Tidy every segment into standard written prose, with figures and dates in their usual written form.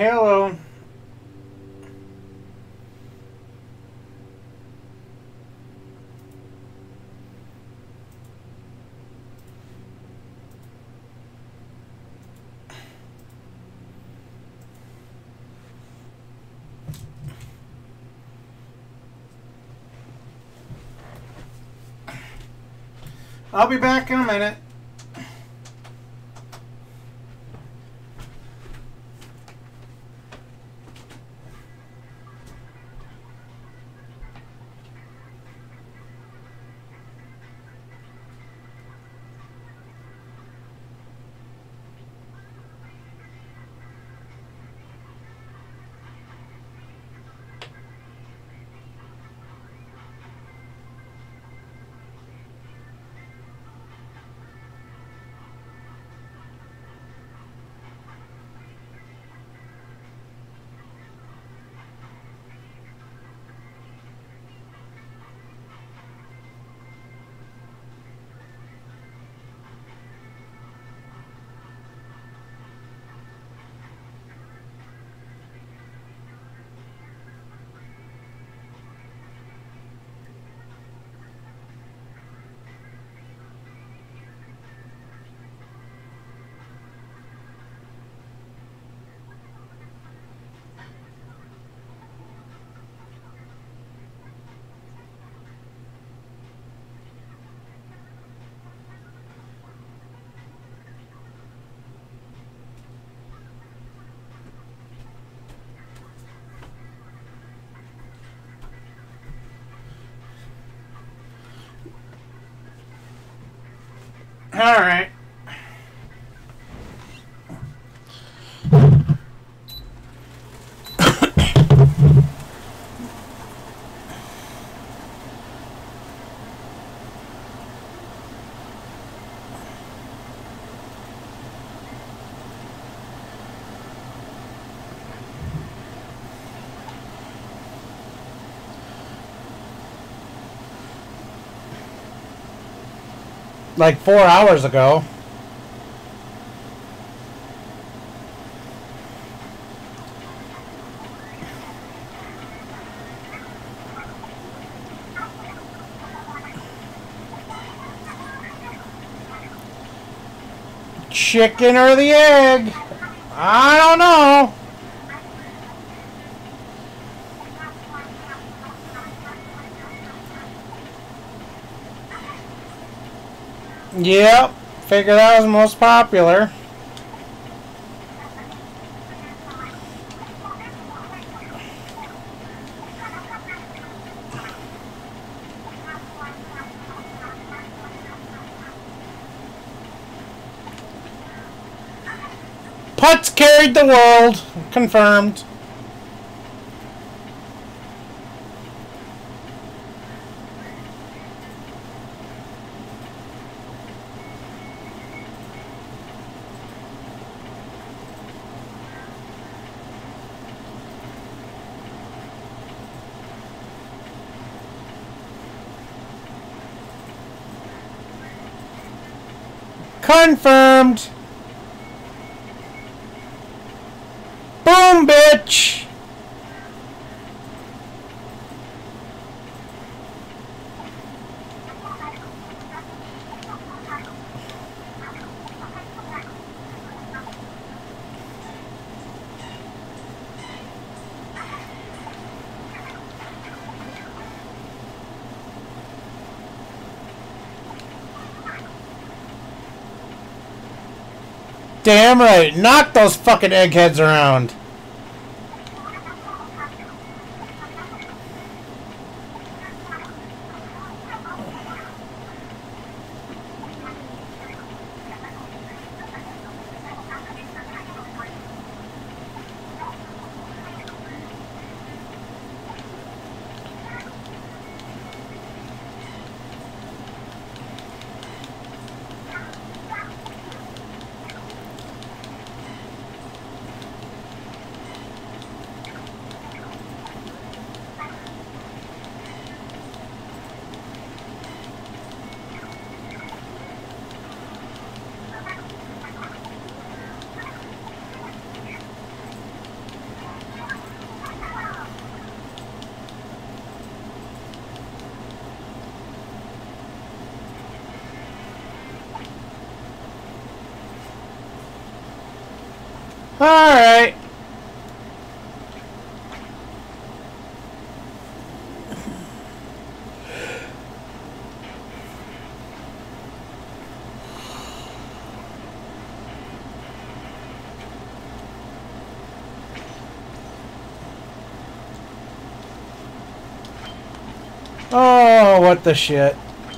Hello. I'll be back in a minute. All right. Like 4 hours ago. Chicken or the egg? I don't know. Yep, figure that was most popular. Putz carried the world. Confirmed. Confirmed. Boom, bitch. Damn right. Knock those fucking eggheads around. Alright. Oh, what the shit.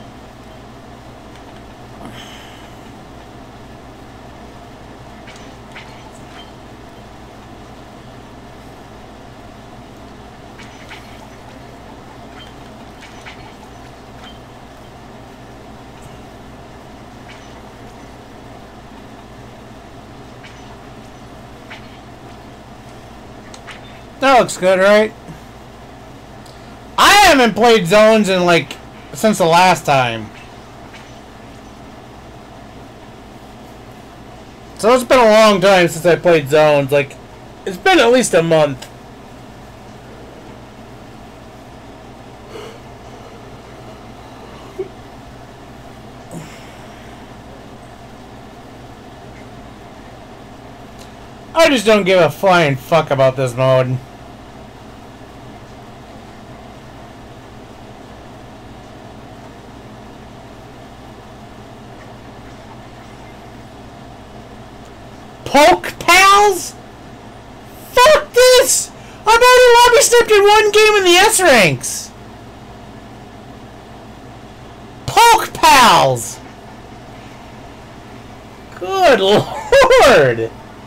That looks good, right? I haven't played zones in like since the last time. So it's been a long time since I played zones. Like, it's been at least a month. I just don't give a flying fuck about this mode. Poke pals? Fuck this! I've already lobby stepped in one game in the S ranks. Poke pals! Good lord!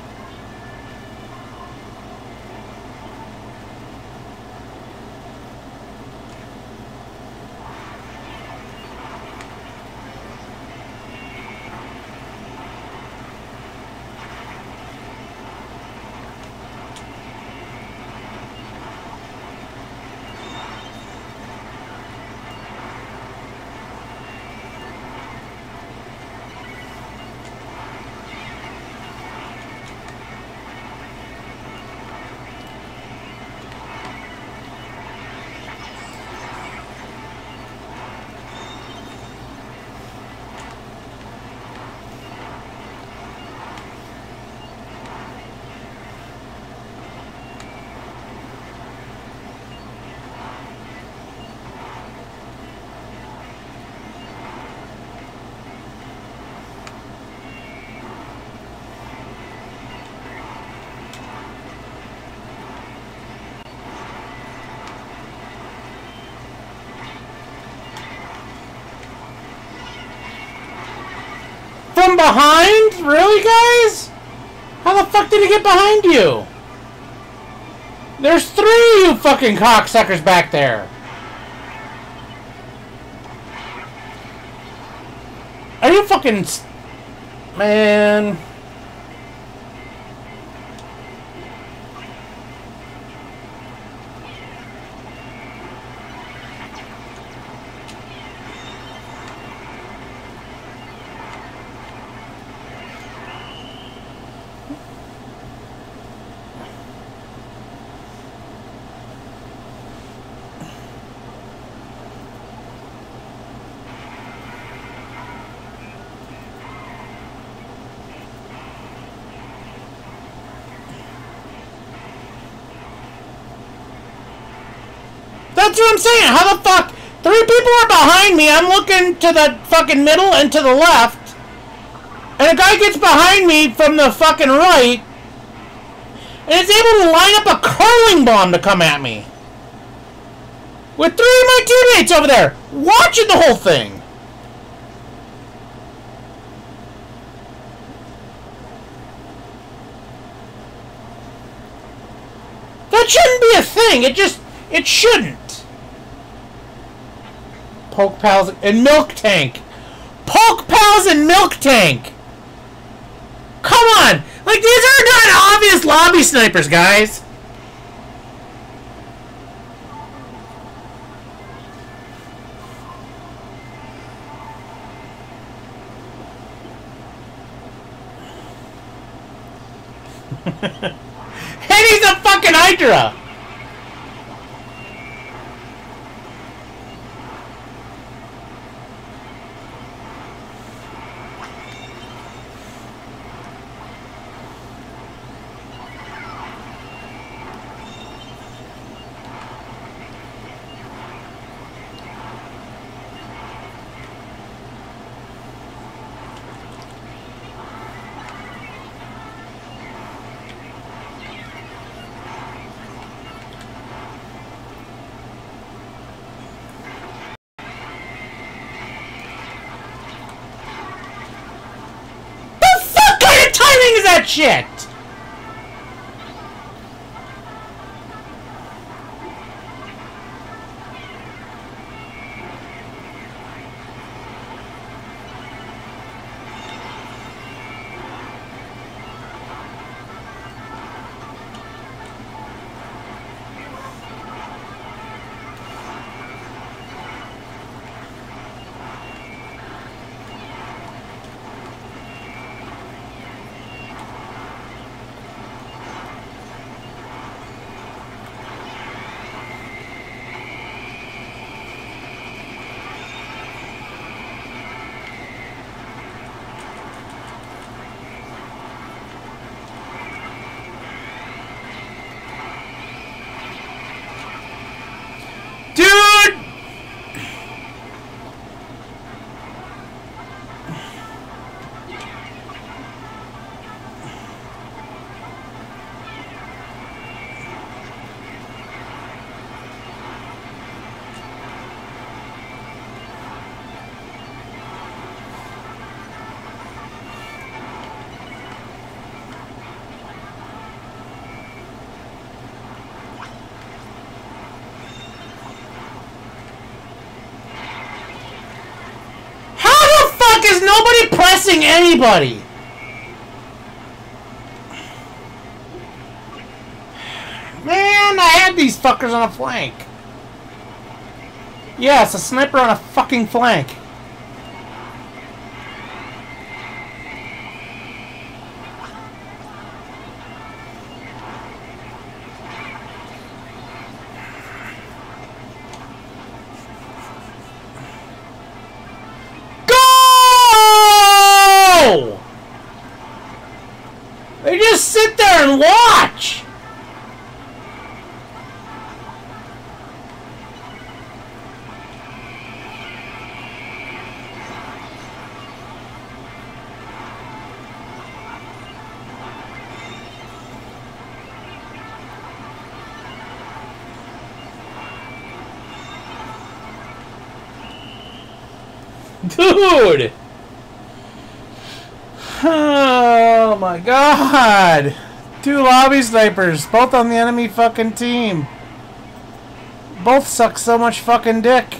From behind? Really, guys? How the fuck did he get behind you? There's three of you fucking cocksuckers back there. Are you fucking... Man... That's what I'm saying. How the fuck? Three people are behind me. I'm looking to the fucking middle and to the left. And a guy gets behind me from the fucking right. And is able to line up a curling bomb to come at me. With three of my teammates over there. Watching the whole thing. That shouldn't be a thing. It shouldn't. Poke pals and milk tank. Poke pals and milk tank. Come on! Like, these are not obvious lobby snipers, guys. And he's a fucking Hydra. that shit. Is nobody pressing anybody? Man, I had these fuckers on a flank. Yeah, it's a sniper on a fucking flank. They just sit there and watch. Dude! Oh my god! 2 lobby snipers, both on the enemy fucking team. Both suck so much fucking dick.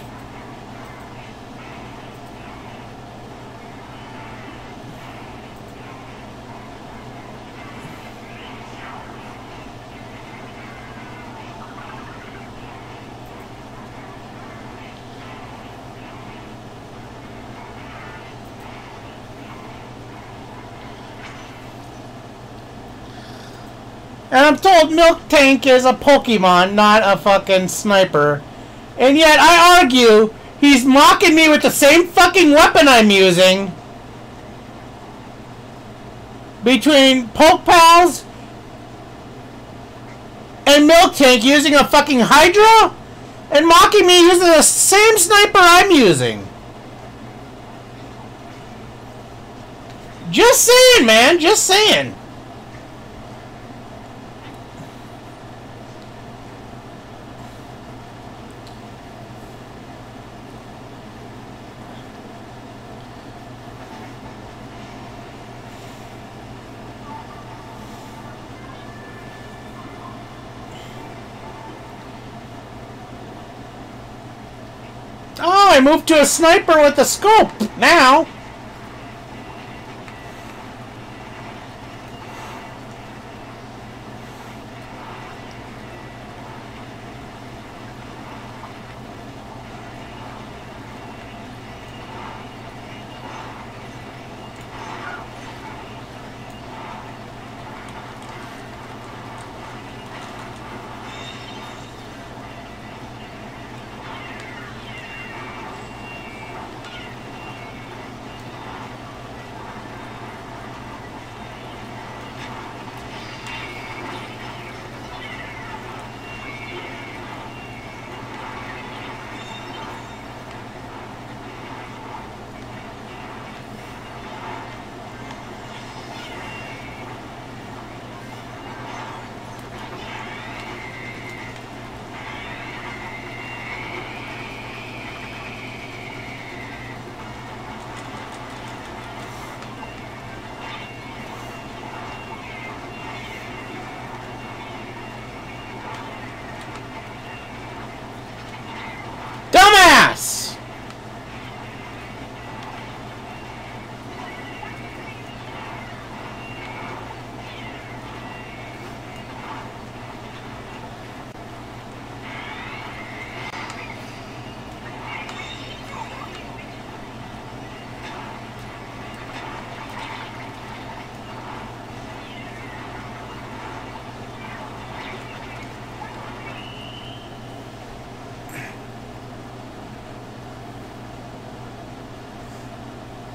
And I'm told Milk Tank is a Pokemon, not a fucking sniper. And yet I argue he's mocking me with the same fucking weapon I'm using. Between Poke Pals and Milk Tank using a fucking Hydra, and mocking me using the same sniper I'm using. Just saying, man, just saying. Oh, I moved to a sniper with a scope now.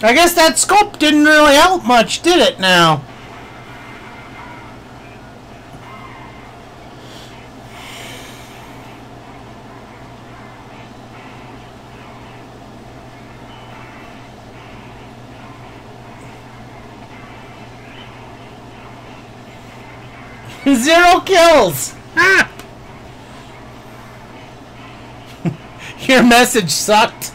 I guess that scope didn't really help much, did it now? Zero kills! Ah! Your message sucked.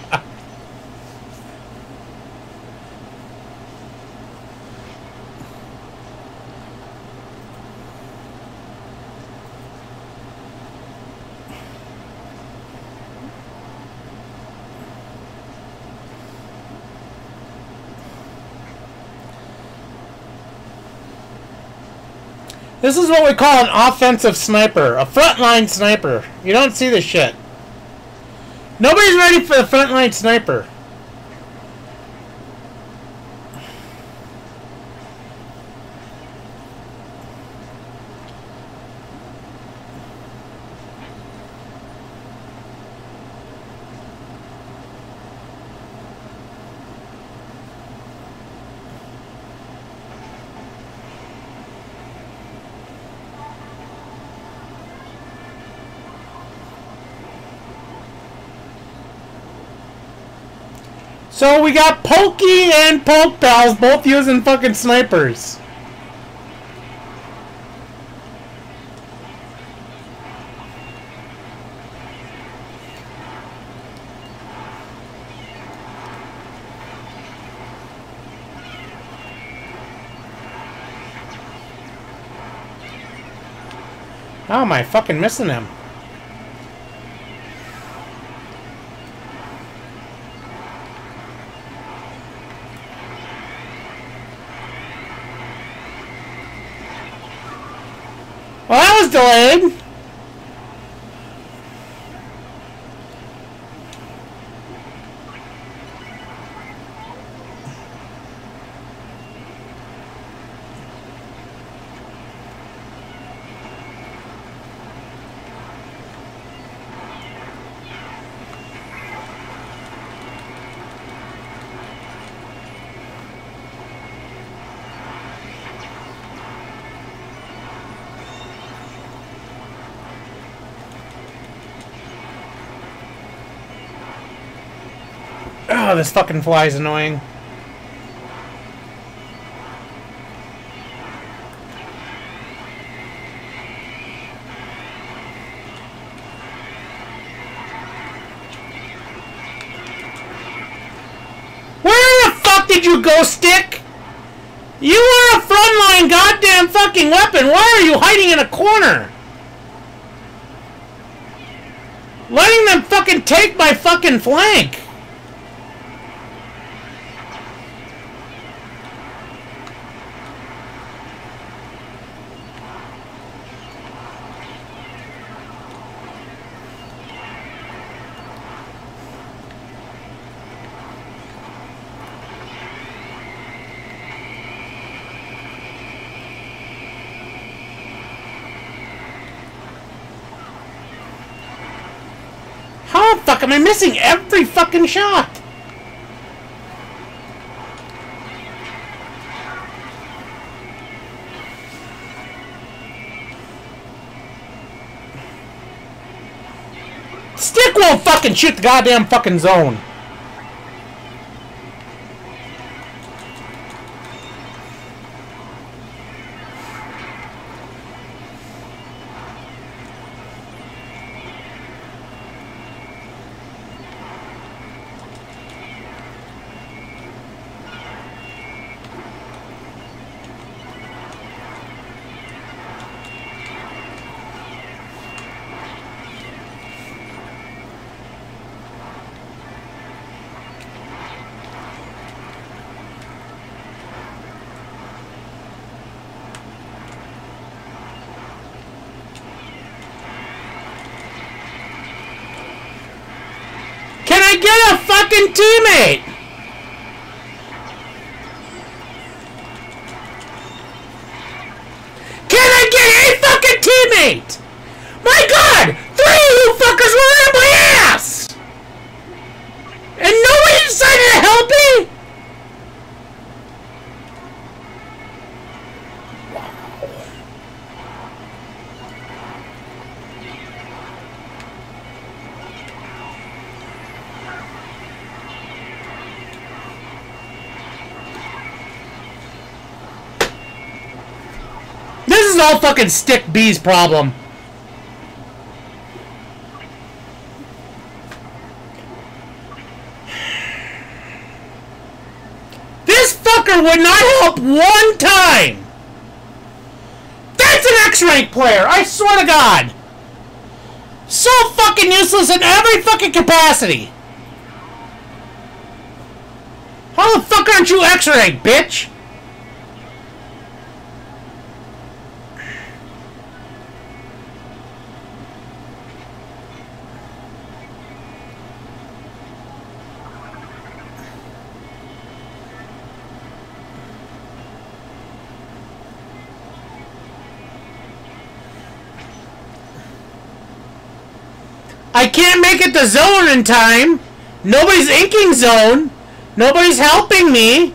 This is what we call an offensive sniper. A frontline sniper. You don't see this shit. Nobody's ready for the frontline sniper. So we got Pokey and Poke Pals both using fucking snipers. How am I fucking missing them? Well, that was delayed. Oh, this fucking fly is annoying. Where the fuck did you go, Stick? You are a frontline goddamn fucking weapon. Why are you hiding in a corner? Letting them fucking take my fucking flank. How the fuck am I missing every fucking shot? Stick won't fucking shoot the goddamn fucking zone. Can I get a fucking teammate? Can I get a fucking teammate? My God! 3 of you fuckers were in my ass! And nobody decided to help me? is all fucking Stick B's problem. This fucker would not help one time. That's an X-rank player, I swear to God. So fucking useless in every fucking capacity. How the fuck aren't you X-rank, bitch? I can't make it to zone in time. Nobody's inking zone. Nobody's helping me.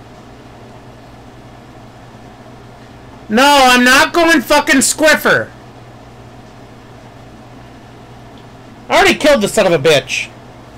No, I'm not going fucking Squiffer. I already killed the son of a bitch.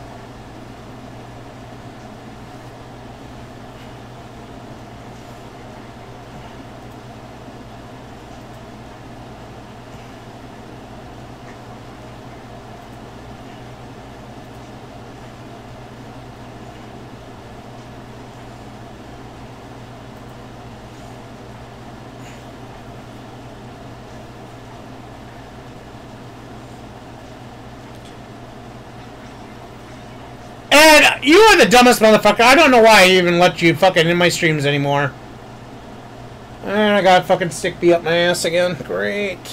You are the dumbest motherfucker. I don't know why I even let you fucking in my streams anymore. And I got fucking Stick B up my ass again. Great.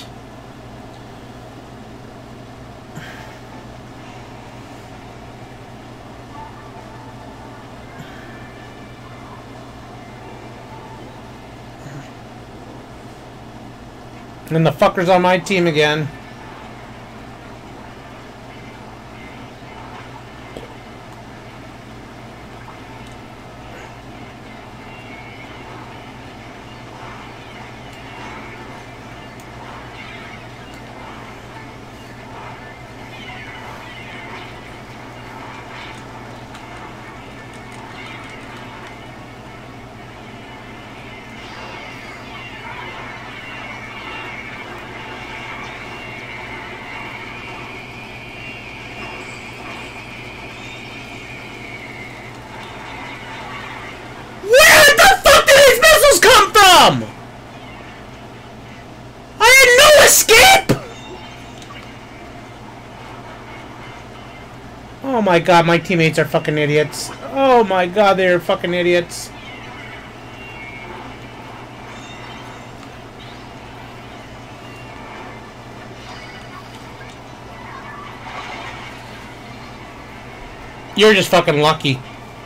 And the fucker's on my team again. Oh my god, my teammates are fucking idiots. Oh my god, they're fucking idiots. You're just fucking lucky.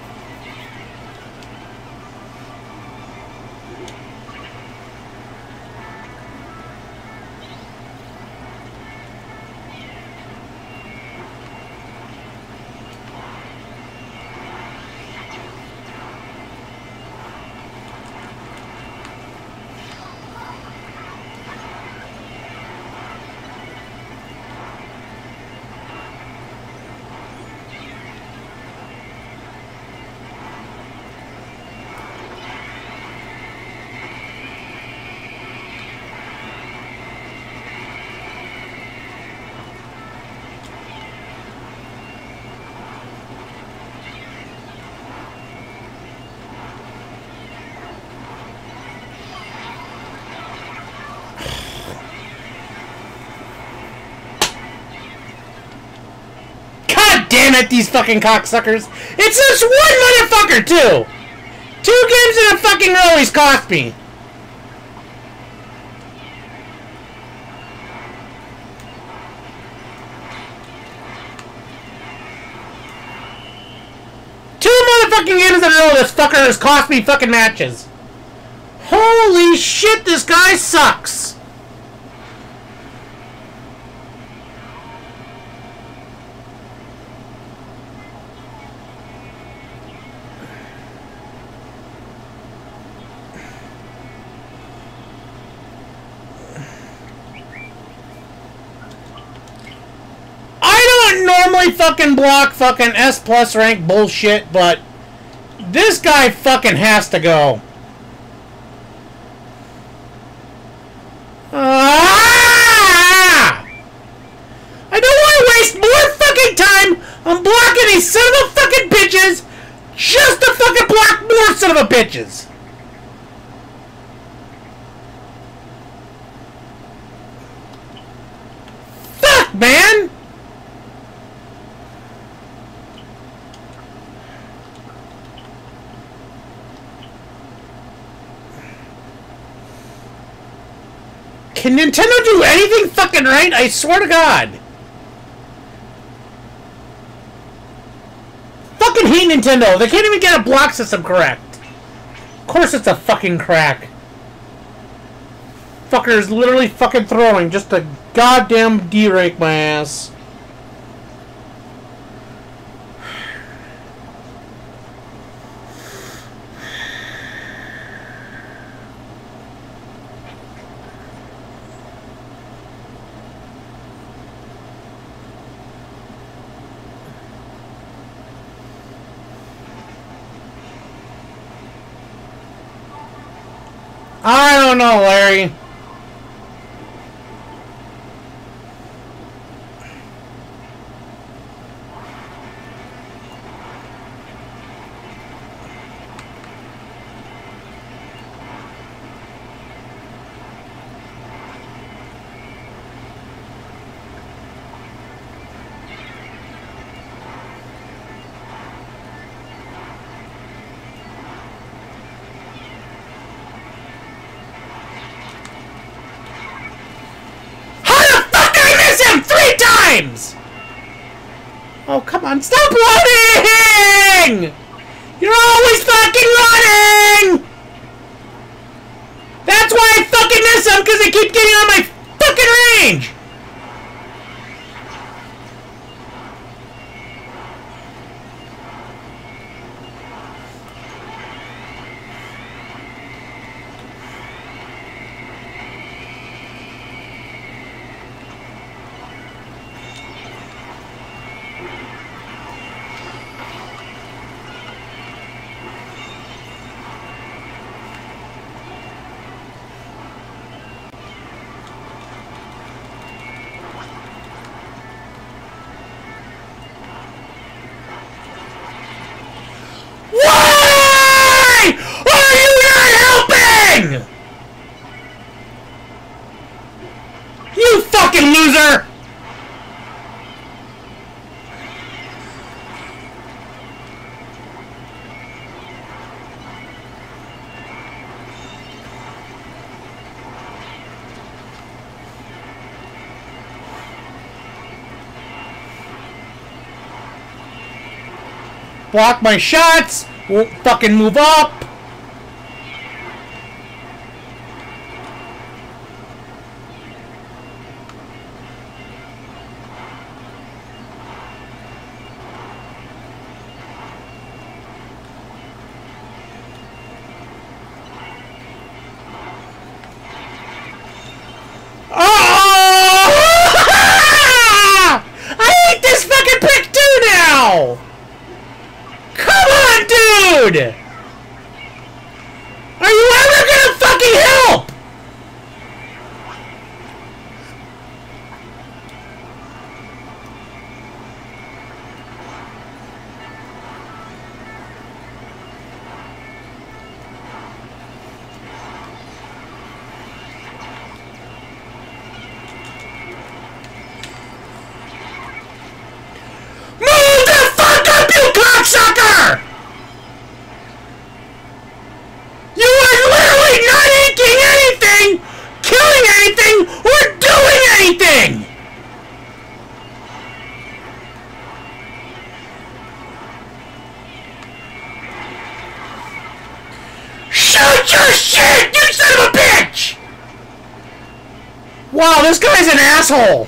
Damn it, these fucking cocksuckers. It's just one motherfucker, too. 2 games in a fucking row he's cost me. Two motherfucking games in a row this fucker has cost me fucking matches. Holy shit, this guy sucks. Normally fucking block fucking S+ rank bullshit, but this guy fucking has to go. these son of a fucking bitches just to fucking block more son of a bitches. Fuck, man. Can Nintendo do anything fucking right? I swear to God. Fucking hate Nintendo. They can't even get a block system correct. Of course it's a fucking crack. Fucker is literally fucking throwing just a goddamn D-rake my ass. I don't know, Larry. Oh, come on, stop running! You're always fucking running! That's why I fucking miss them, because they keep getting on my fucking range! You fucking loser! Block my shots! Won't fucking move up! Dude! Are you ever gonna fucking help? Move the fuck up, you cocksucker! Shoot your shit, you son of a bitch! Wow, this guy's an asshole.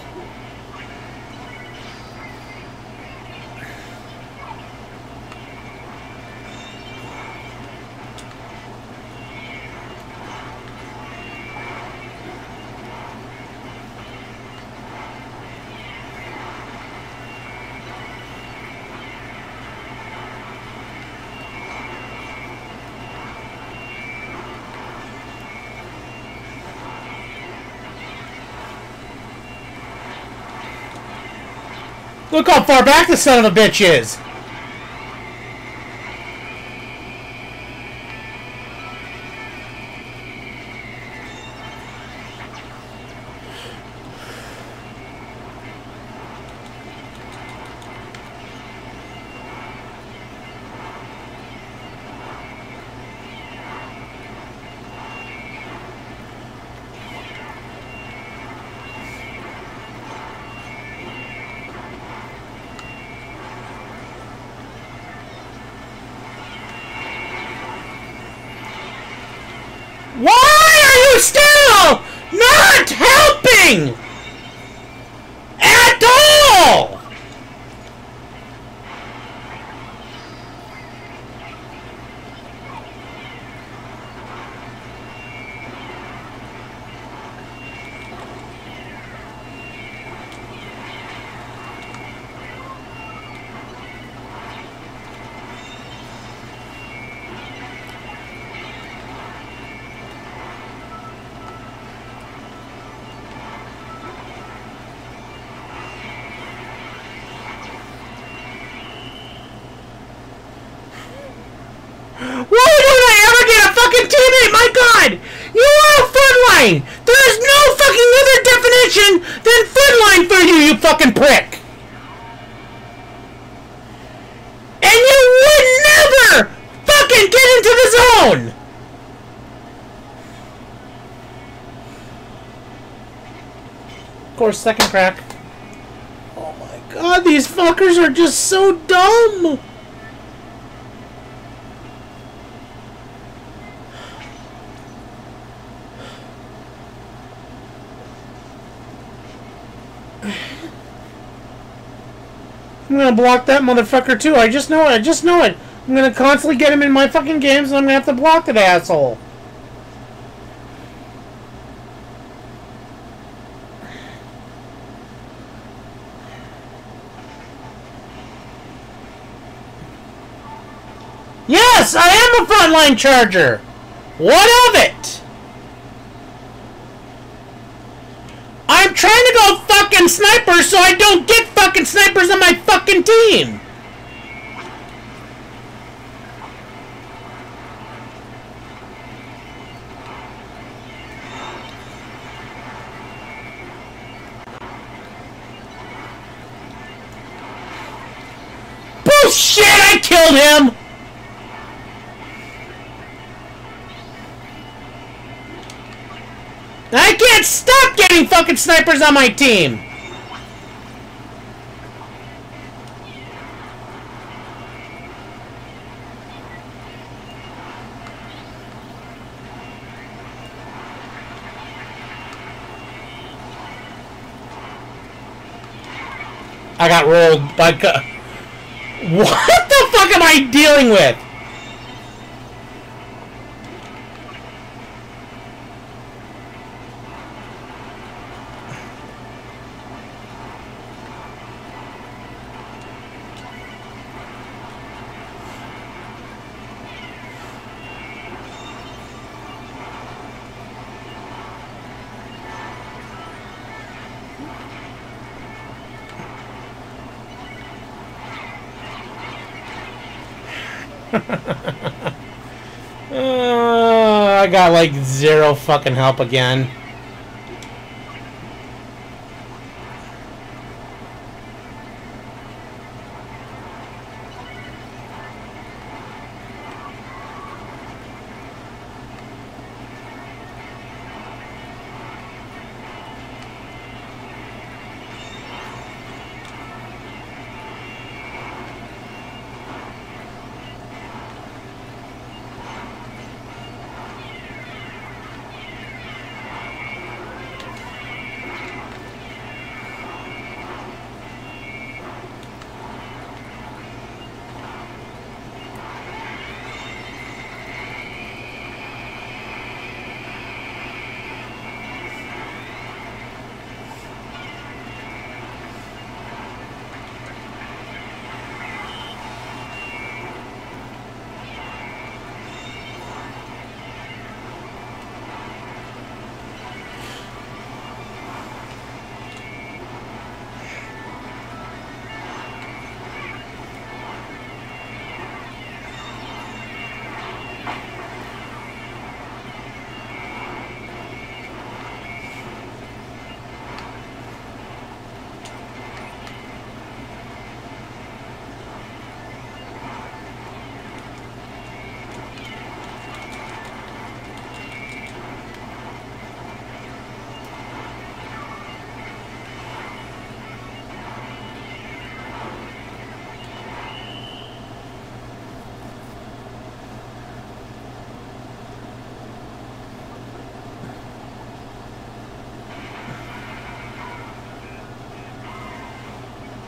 Look how far back the son of a bitch is! still not helping at all. Why don't I ever get a fucking teammate? My God! You are a frontline! There is no fucking other definition than frontline for you, you fucking prick! And you would never fucking get into the zone! Of course, second crack. Oh my God, these fuckers are just so dumb! I'm gonna block that motherfucker too. I just know it. I just know it. I'm gonna constantly get him in my fucking games and I'm gonna have to block that asshole. Yes, I am a frontline charger. What of it? I'm trying to go fucking sniper so I don't get fucking snipers on my fucking team. Bullshit, I killed him. I can't stop getting fucking snipers on my team! I got rolled by... What the fuck am I dealing with? I got like zero fucking help again.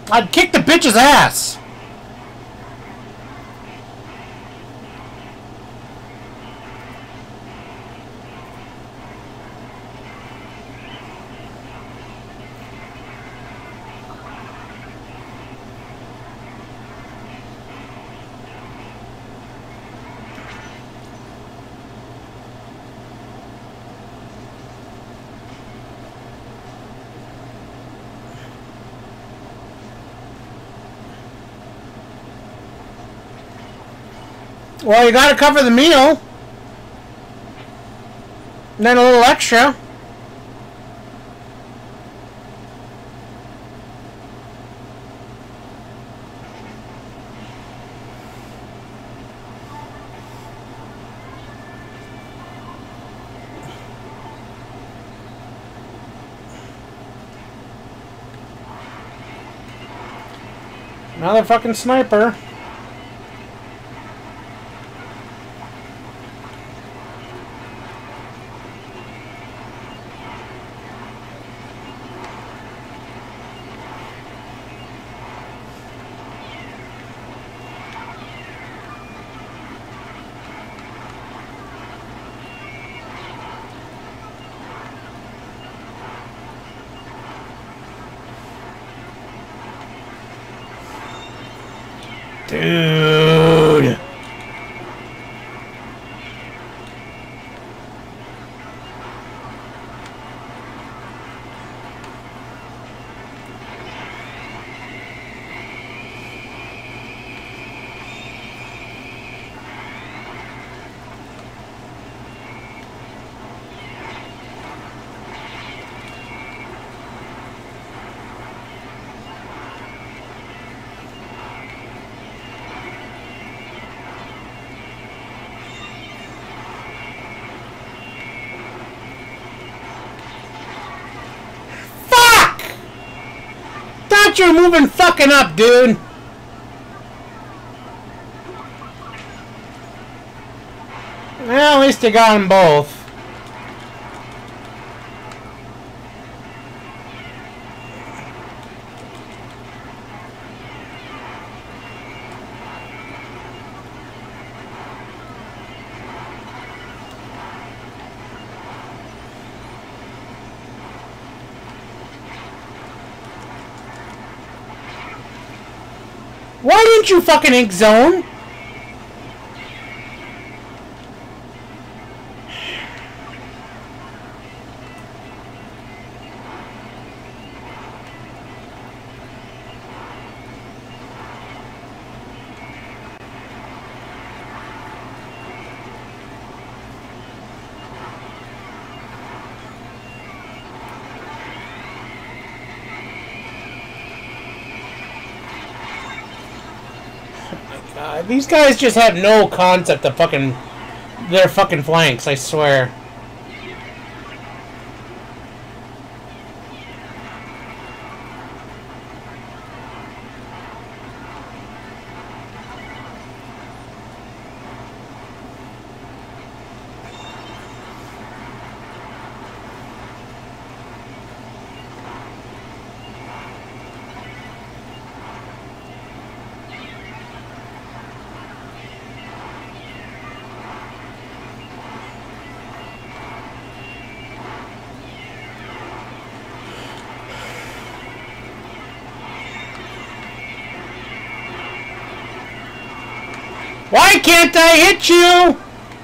I'd kick the bitch's ass. Well, you gotta cover the meal. And then a little extra. Another fucking sniper. Dude. You're moving fucking up, dude. Well, at least you got them both. Why didn't you fucking ink zone? These guys just have no concept of fucking their fucking flanks, I swear. Why can't I hit you?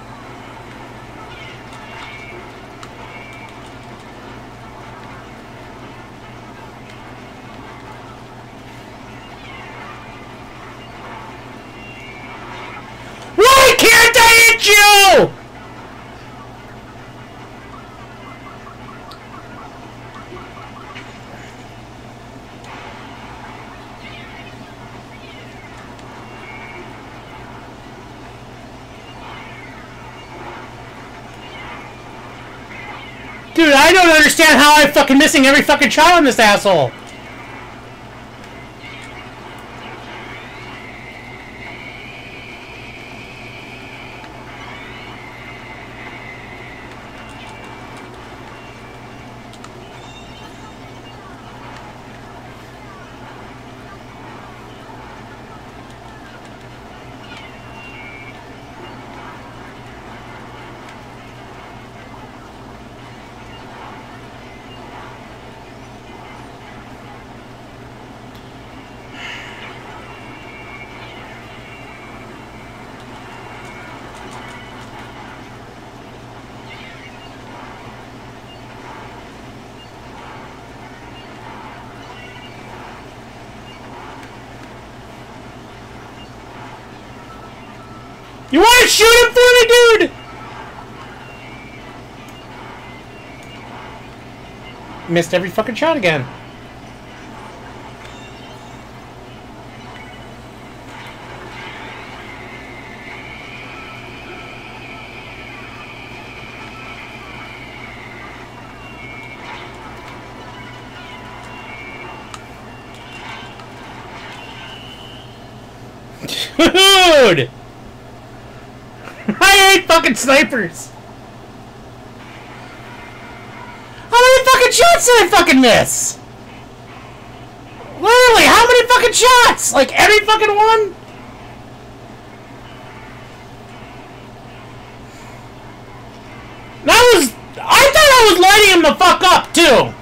Why can't I hit you? Dude, I don't understand how I'm fucking missing every fucking shot on this asshole. You want to shoot him for me, dude? Missed every fucking shot again. Dude! I hate fucking snipers! How many fucking shots did I fucking miss? Literally, how many fucking shots? Like every fucking one? I thought I was lighting him the fuck up too!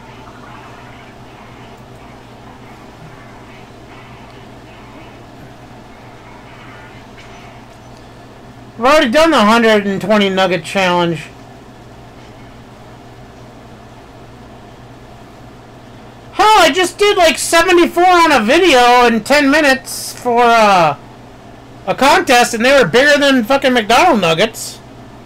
I've already done the 120 nugget challenge. Hell, I just did like 74 on a video in 10 minutes for a contest, and they were bigger than fucking McDonald's nuggets.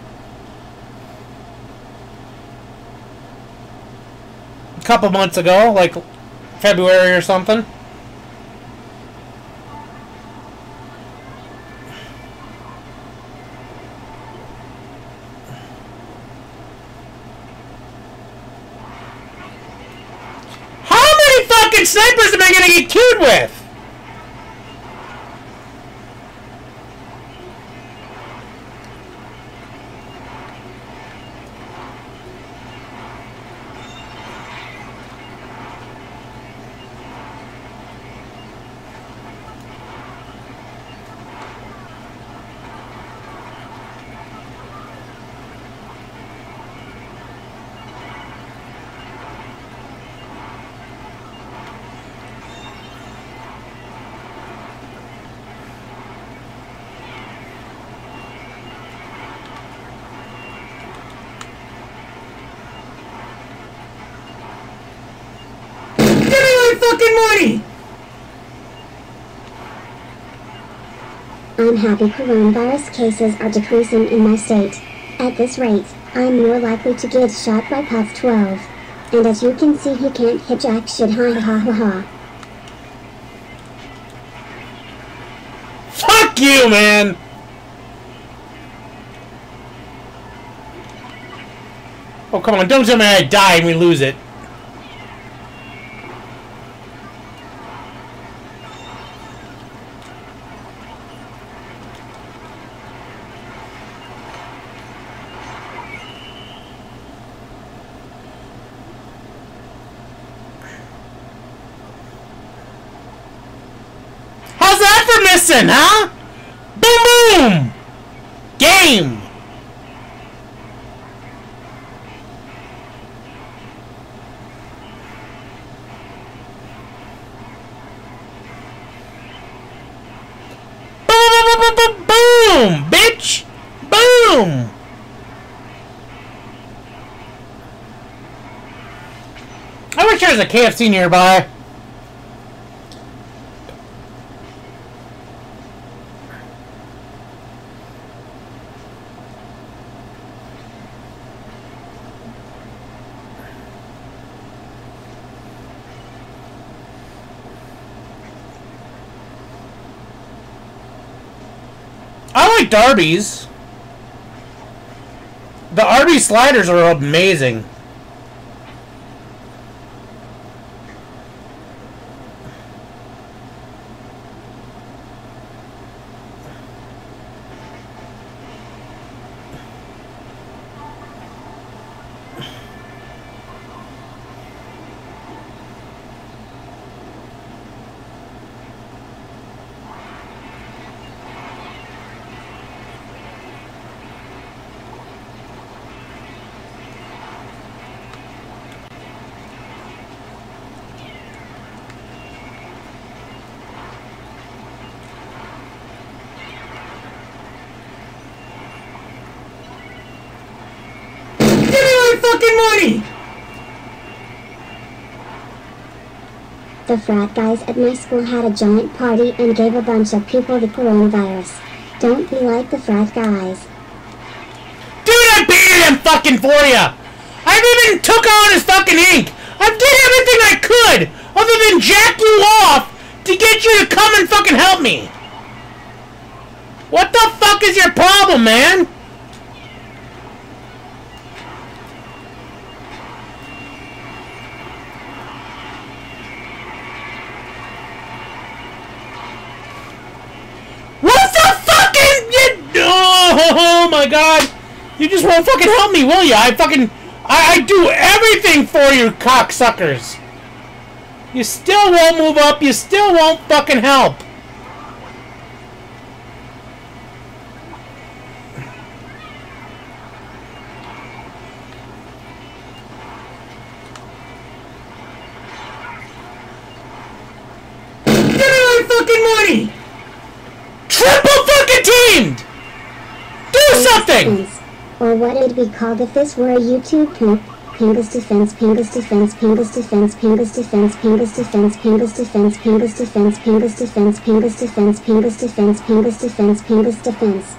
A couple months ago, like February or something. Snipers am I gonna get killed with? Money. I'm happy coronavirus cases are decreasing in my state. At this rate, I'm more likely to get shot by putz 12. And as you can see, he can't hit jack shit, ha ha ha ha. Fuck you, man! Oh, come on, don't tell me I die and we lose it. Missing, huh? Boom, boom! Game! Boom, boom, boom, boom, bitch! Boom! I wish there was a KFC nearby. I like Arby's. The Arby's sliders are amazing. Fucking money! The frat guys at my school had a giant party and gave a bunch of people the coronavirus. Don't be like the frat guys. Dude, I baited him fucking for ya! I even took on his fucking ink! I did everything I could! Other than jack you off to get you to come and fucking help me! What the fuck is your problem, man? What the fucking... Oh my god! You just won't fucking help me, will ya? I do everything for you, cocksuckers! You still won't move up, you still won't fucking help! Give me my fucking money! Triple fucking teamed! Do something! Or what it'd be called if this were a YouTube poop. Panga's defense, Panga's defense, Panga's defense, Panga's defense, Panga's defense, Panga's defense, Panga's defense, Panga's defense, Panga's defense, Panga's defense, Panga's defense, Panga's defense.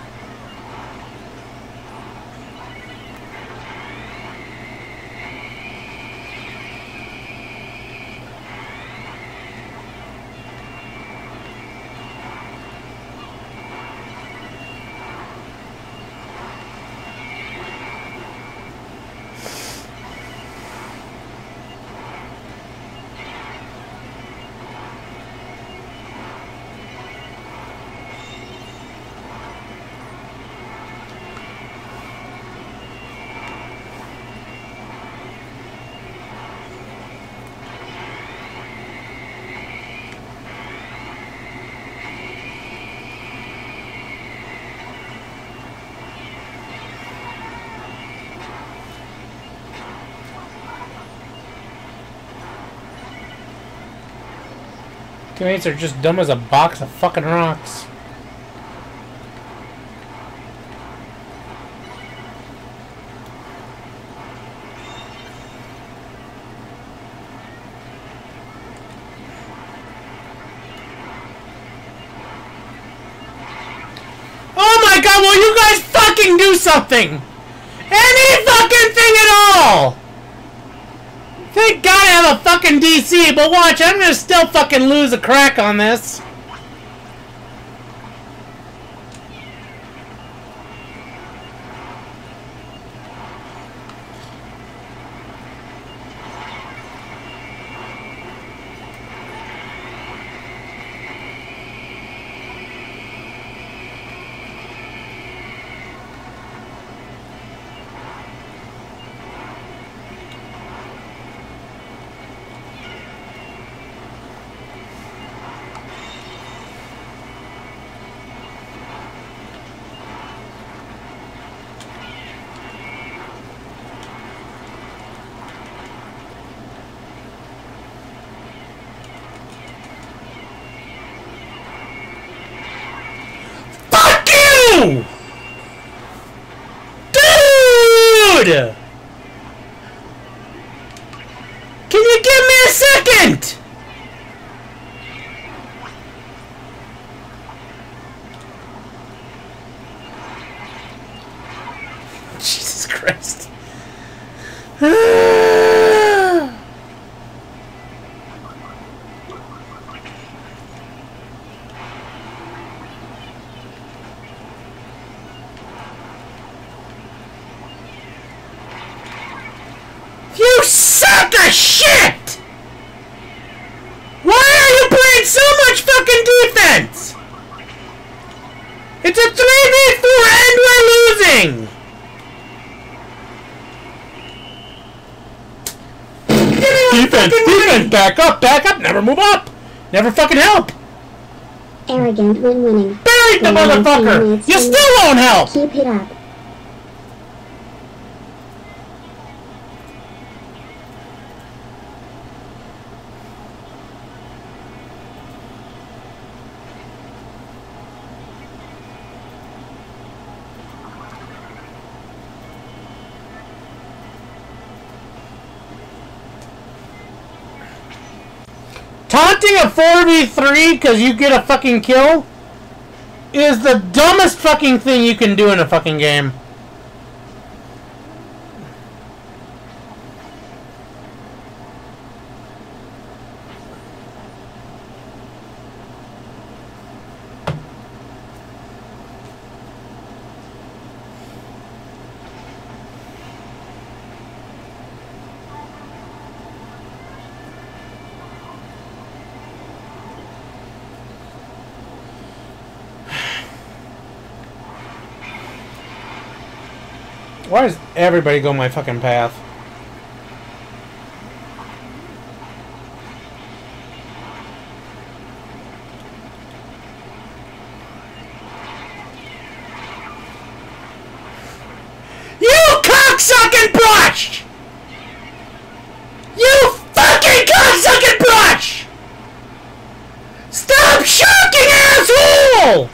Teammates are just dumb as a box of fucking rocks. Oh my god, will you guys fucking do something? Any fucking thing at all! Thank God I have a fucking DC, but watch, I'm gonna still fucking lose a crack on this. Dude! Can you give me a second? Jesus Christ. You suck of shit! Why are you playing so much fucking defense? It's a 3v4 and we're losing! Defense, back up, never move up! Never fucking help! Arrogant when winning. Buried the motherfucker! You still won't help! Keep it up. Taunting a 4v3 because you get a fucking kill is the dumbest fucking thing you can do in a fucking game. Why does everybody go my fucking path? You cocksucking brush! You fucking cocksucking brush! Stop shocking, asshole!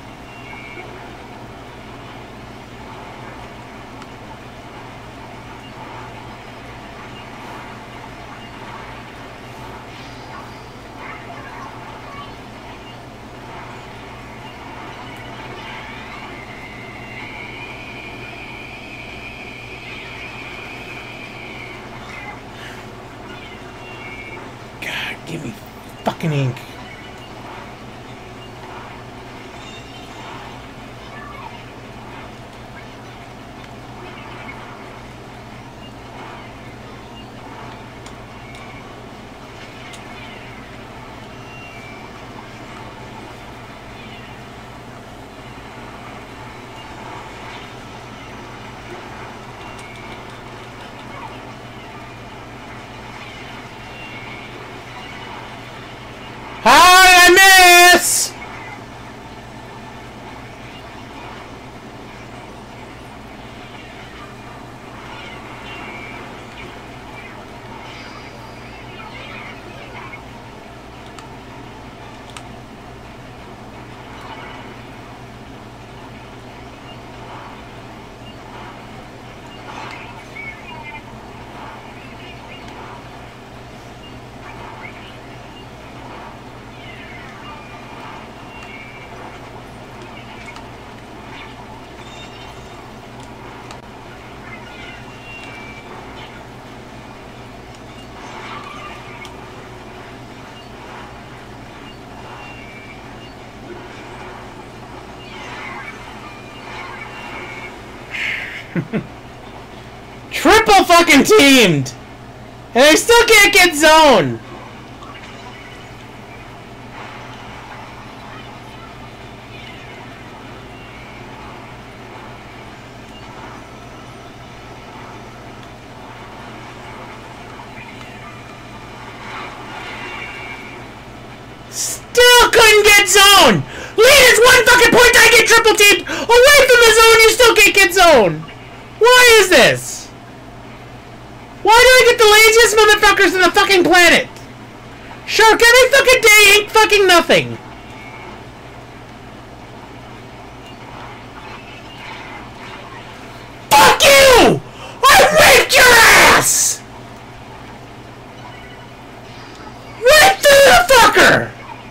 Give me fucking ink. Hi, I miss! Triple fucking teamed! And I still can't get zone! Still couldn't get zone! Lead is one fucking point, I get triple teamed! Away from the zone, you still can't get zone! Why is this? Why do I get the laziest motherfuckers on the fucking planet? Shark every fucking day ain't fucking nothing. Fuck you! I raped your ass! Right through the fucker!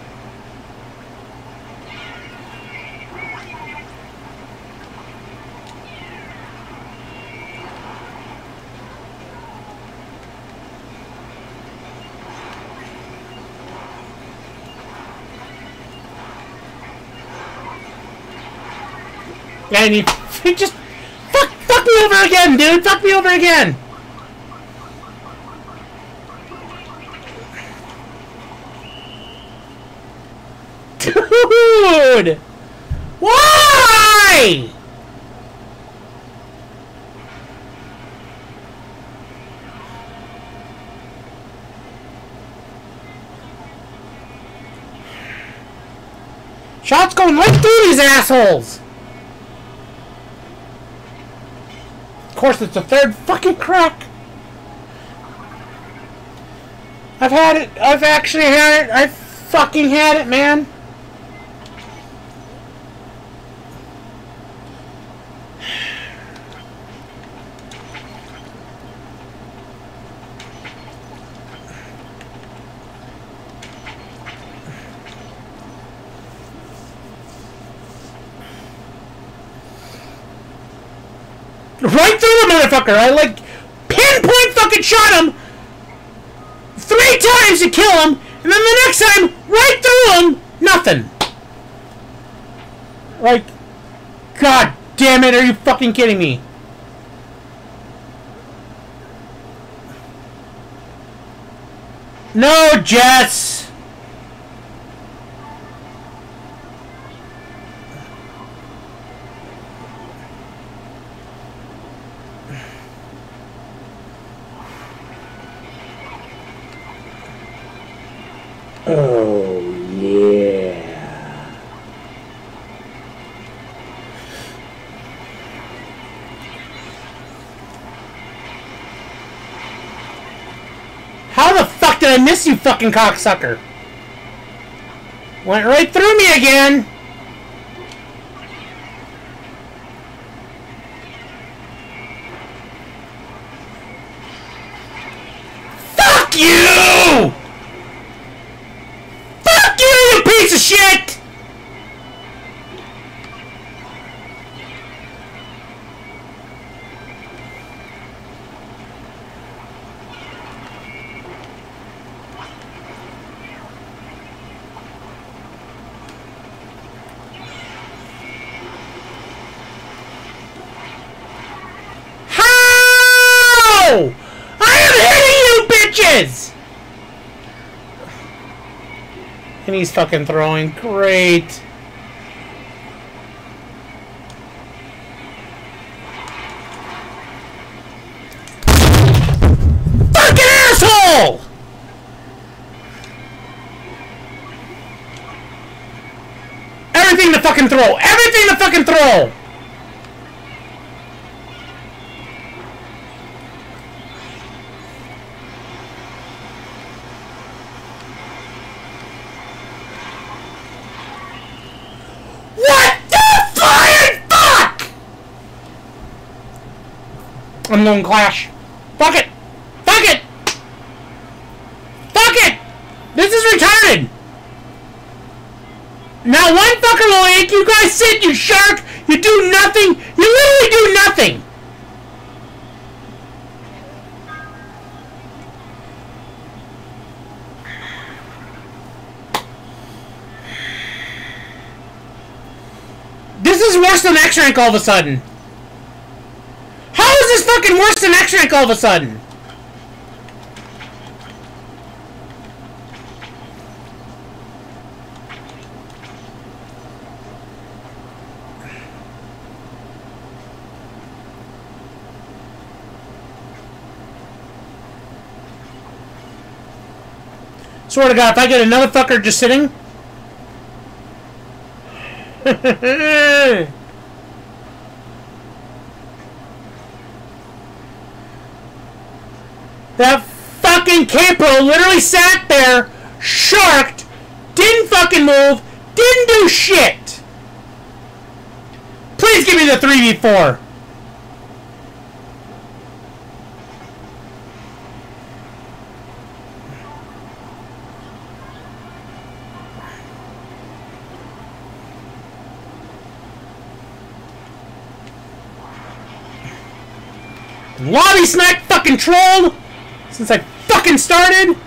And you just fuck me over again, dude. Fuck me over again. Dude! Why? Shots going right through these assholes. Of course, it's the third fucking crack. I've had it. I've actually had it. I fucking had it, man. Right through the motherfucker. I, like, pinpoint fucking shot him 3 times to kill him, and then the next time, right through him, nothing. Like, god damn it, are you fucking kidding me? No, Jess! Oh, yeah. How the fuck did I miss, you fucking cocksucker? Went right through me again. Fuck you! Fuck you, you piece of shit! I am hitting you, bitches! And he's fucking throwing. Great. Fucking asshole! Everything to fucking throw. Everything to fucking throw! I'm going Clash. Fuck it! Fuck it! Fuck it! This is retarded! Now one fucker will make you guys sit, you shark! You do nothing! You literally do nothing! This is worse than X-Rank all of a sudden! How is this fucking worse than X-Rank all of a sudden? Swear to God, if I get another fucker just sitting... That fucking capo literally sat there, sharked, didn't fucking move, didn't do shit. Please give me the 3v4. Lobby smack fucking trolled since I fucking started.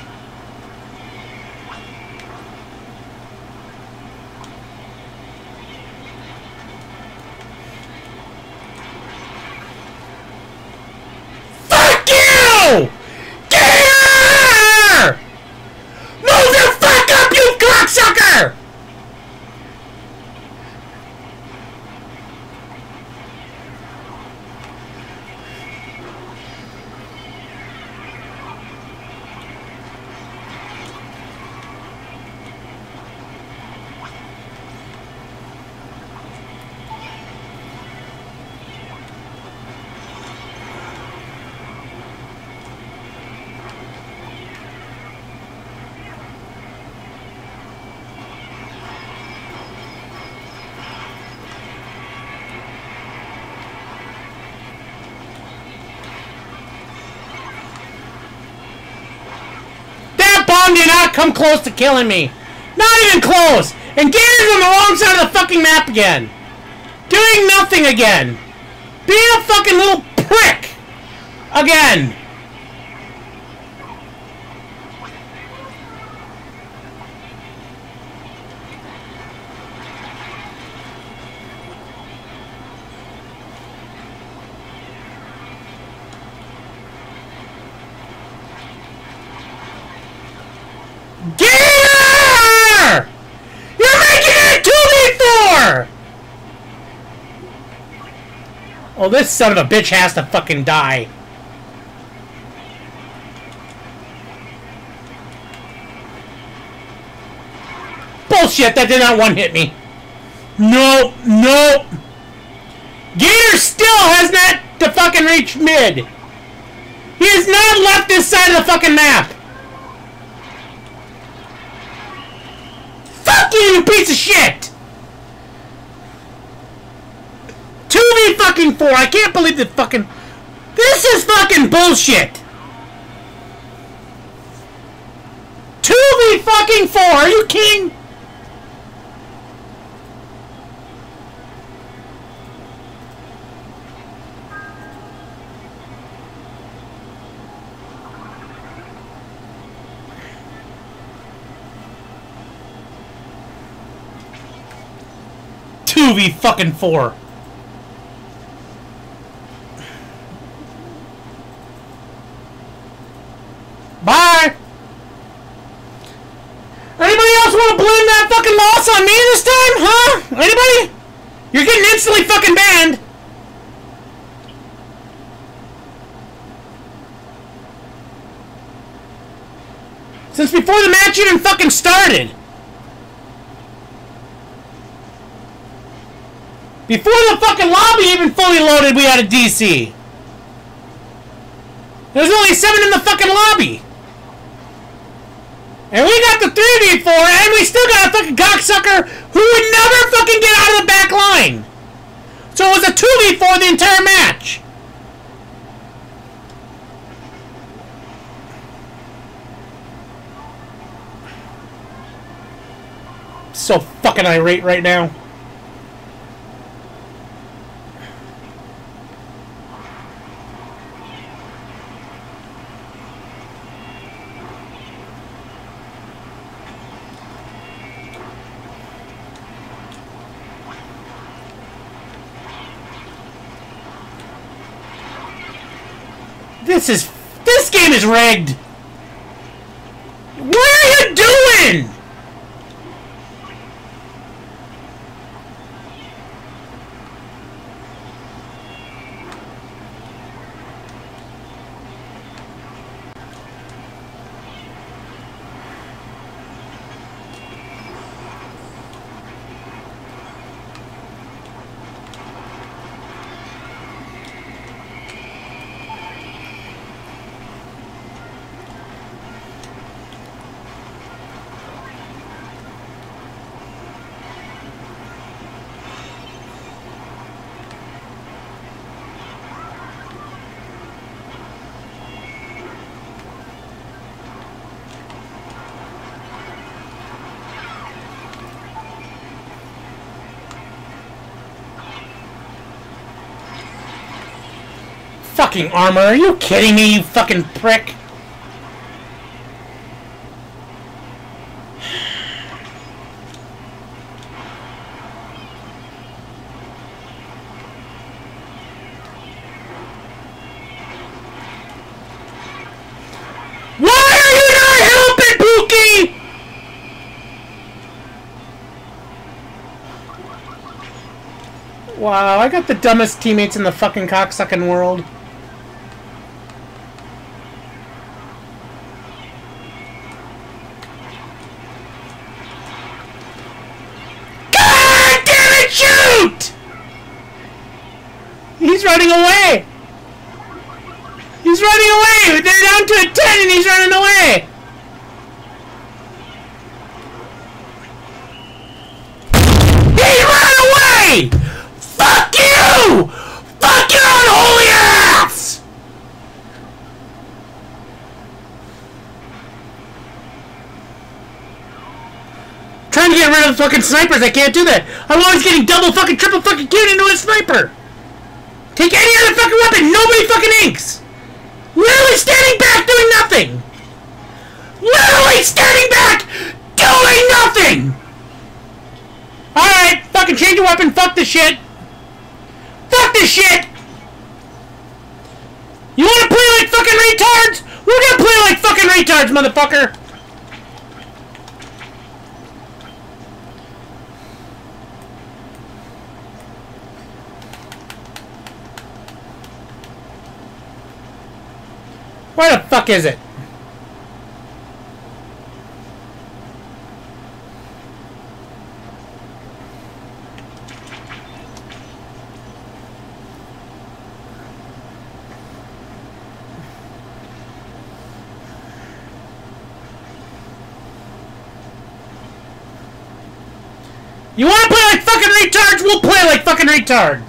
Fuck you! Get here! Move the fuck up, you cocksucker! Did not come close to killing me. Not even close. And Gator's on the wrong side of the fucking map again. Doing nothing again. Being a fucking little prick! Again! Gator! You're making it 2v4! Oh, this son of a bitch has to fucking die. Bullshit, that did not one-hit me. Nope, nope. Gator still has not to fucking reach mid. He has not left this side of the fucking map. Fuck you, you piece of shit! 2v4, I can't believe that fucking... This is fucking bullshit! 2v4, are you kidding? Fucking 4. Bye. Anybody else want to blame that fucking loss on me this time? Huh? Anybody? You're getting instantly fucking banned. Since before the match even fucking started. Before the fucking lobby even fully loaded, we had a DC. There's only 7 in the fucking lobby. And we got the 3v4, and we still got a fucking cocksucker who would never fucking get out of the back line. So it was a 2v4 the entire match. So fucking irate right now. This game is rigged. What are you doing? Fucking armor, are you kidding me, you fucking prick? Why are you not helping, Pookie? Wow, I got the dumbest teammates in the fucking cocksucking world. He's running away! He's running away! They're down to a 10 and he's running away! He ran away! Fuck you! Fuck your unholy ass! Trying to get rid of fucking snipers, I can't do that! I'm always getting double fucking triple fucking killed into a sniper! Take any other fucking weapon. Nobody fucking inks. Literally standing back doing nothing. Literally standing back doing nothing. Alright, fucking change your weapon. Fuck this shit. Fuck this shit. You wanna play like fucking retards? We're gonna play like fucking retards, motherfucker. Where the fuck is it? You wanna play like fucking retards? We'll play like fucking retards.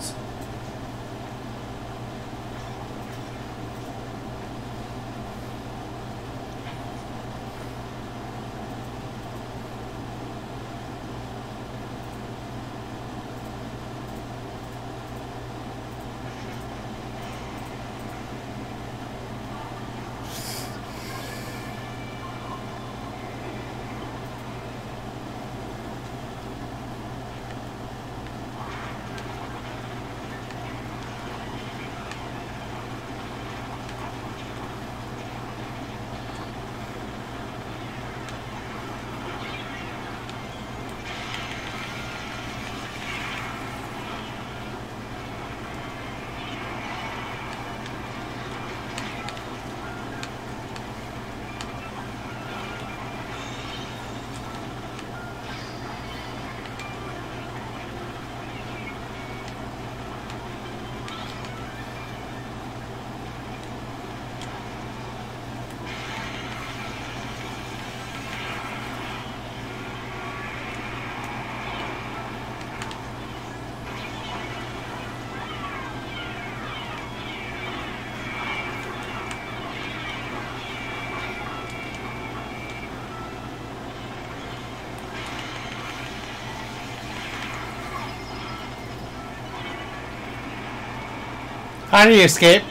How do you escape?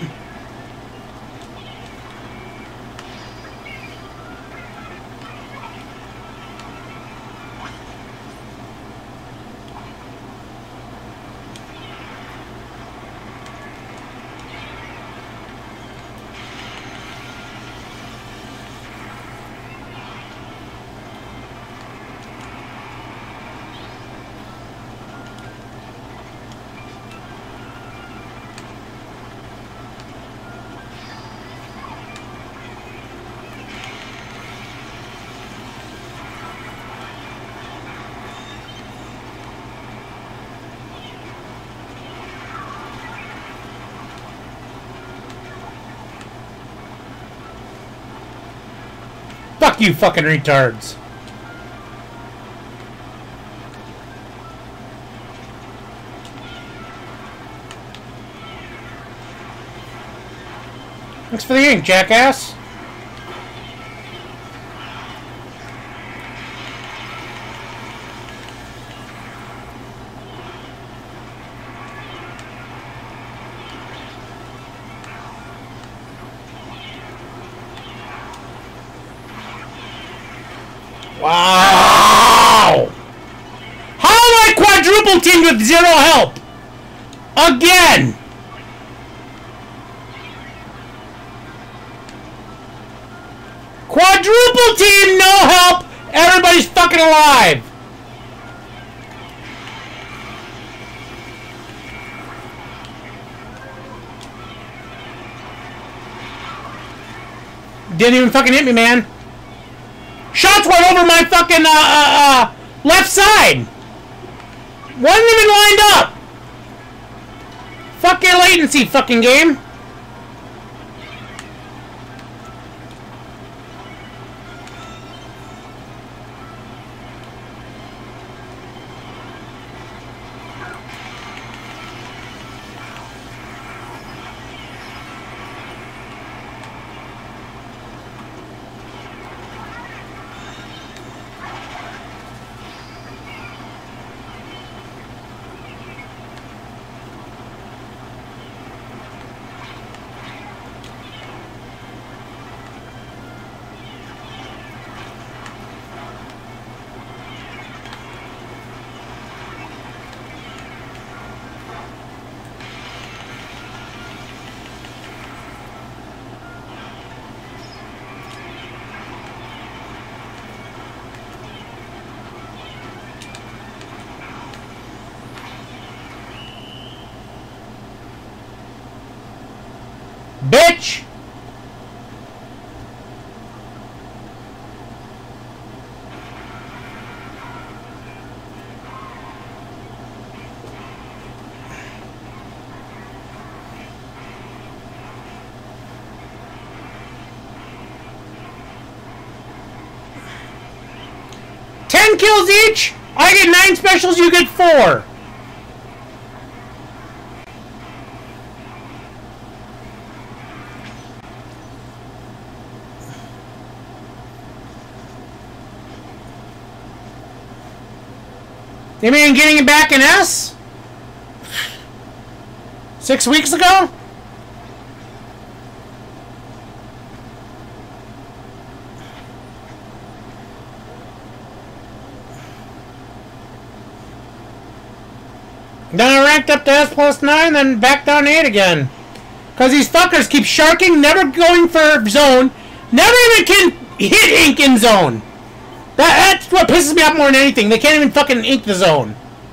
Fuck you fucking retards. Thanks for the ink, jackass. Wow! How am I quadruple teamed with zero help? Again! Quadruple team, no help! Everybody's fucking alive! Didn't even fucking hit me, man. Shots went over my fucking, left side. Wasn't even lined up. Fuck your latency, fucking game. Bitch! Kills each. I get 9 specials, you get 4. You mean getting it back in S? 6 weeks ago? Then I ranked up to S+9, then back down to 8 again. Because these fuckers keep sharking, never going for zone, never even can hit ink in zone. That's what pisses me off more than anything. They can't even fucking ink the zone.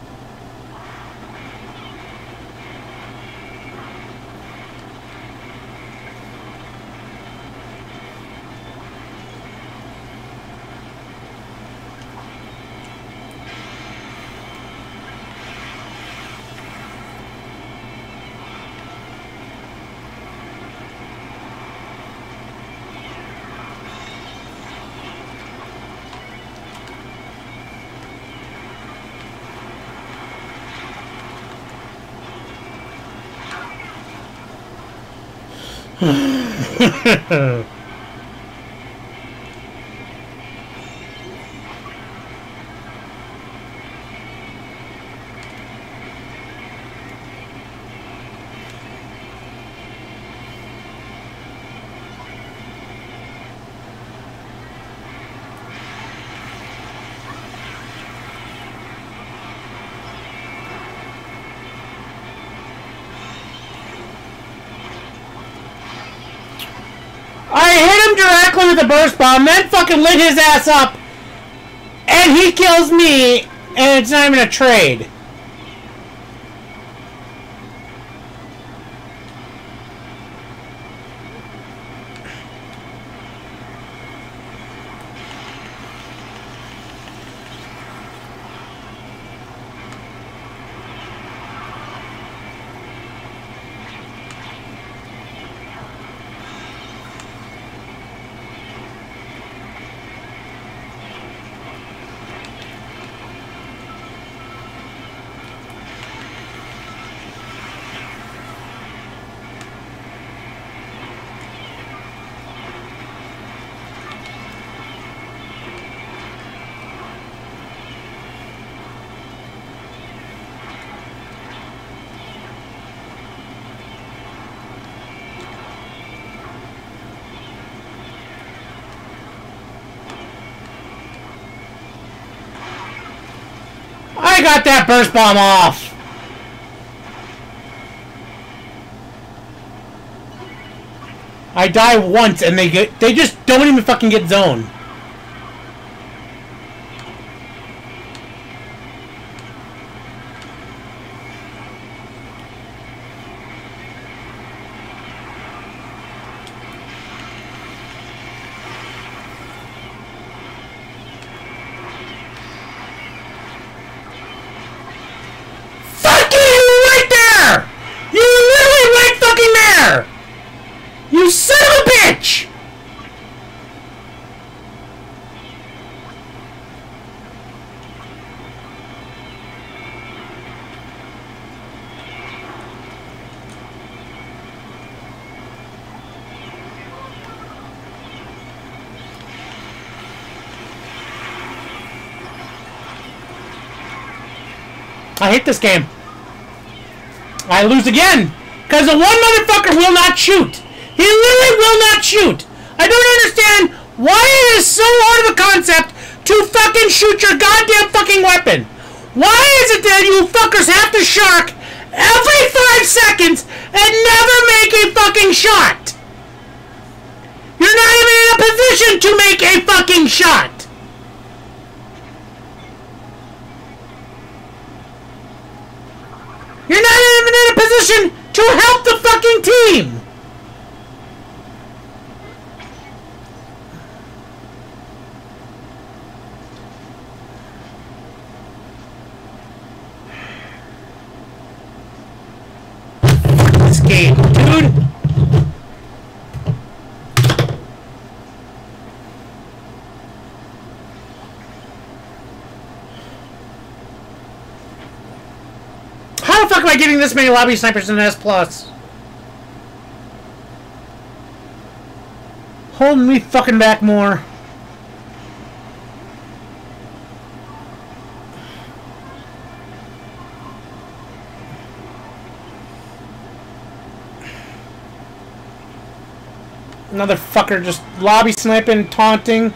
I hit him directly with a burst bomb, then fucking lit his ass up, and he kills me, and it's not even a trade. I got that burst bomb off. I die once and they just don't even fucking get zone. You son of a bitch! I hate this game. I lose again. Because the one motherfucker will not shoot. He literally will not shoot. I don't understand why it is so hard of a concept to fucking shoot your goddamn fucking weapon. Why is it that you fuckers have to shark every 5 seconds and never make a fucking shot? You're not even in a position to make a fucking shot. You're not even in a position to help the fucking team. this game, dude. How the fuck am I getting this many lobby snipers in S+? Holding me fucking back more. Another fucker just lobby sniping, taunting.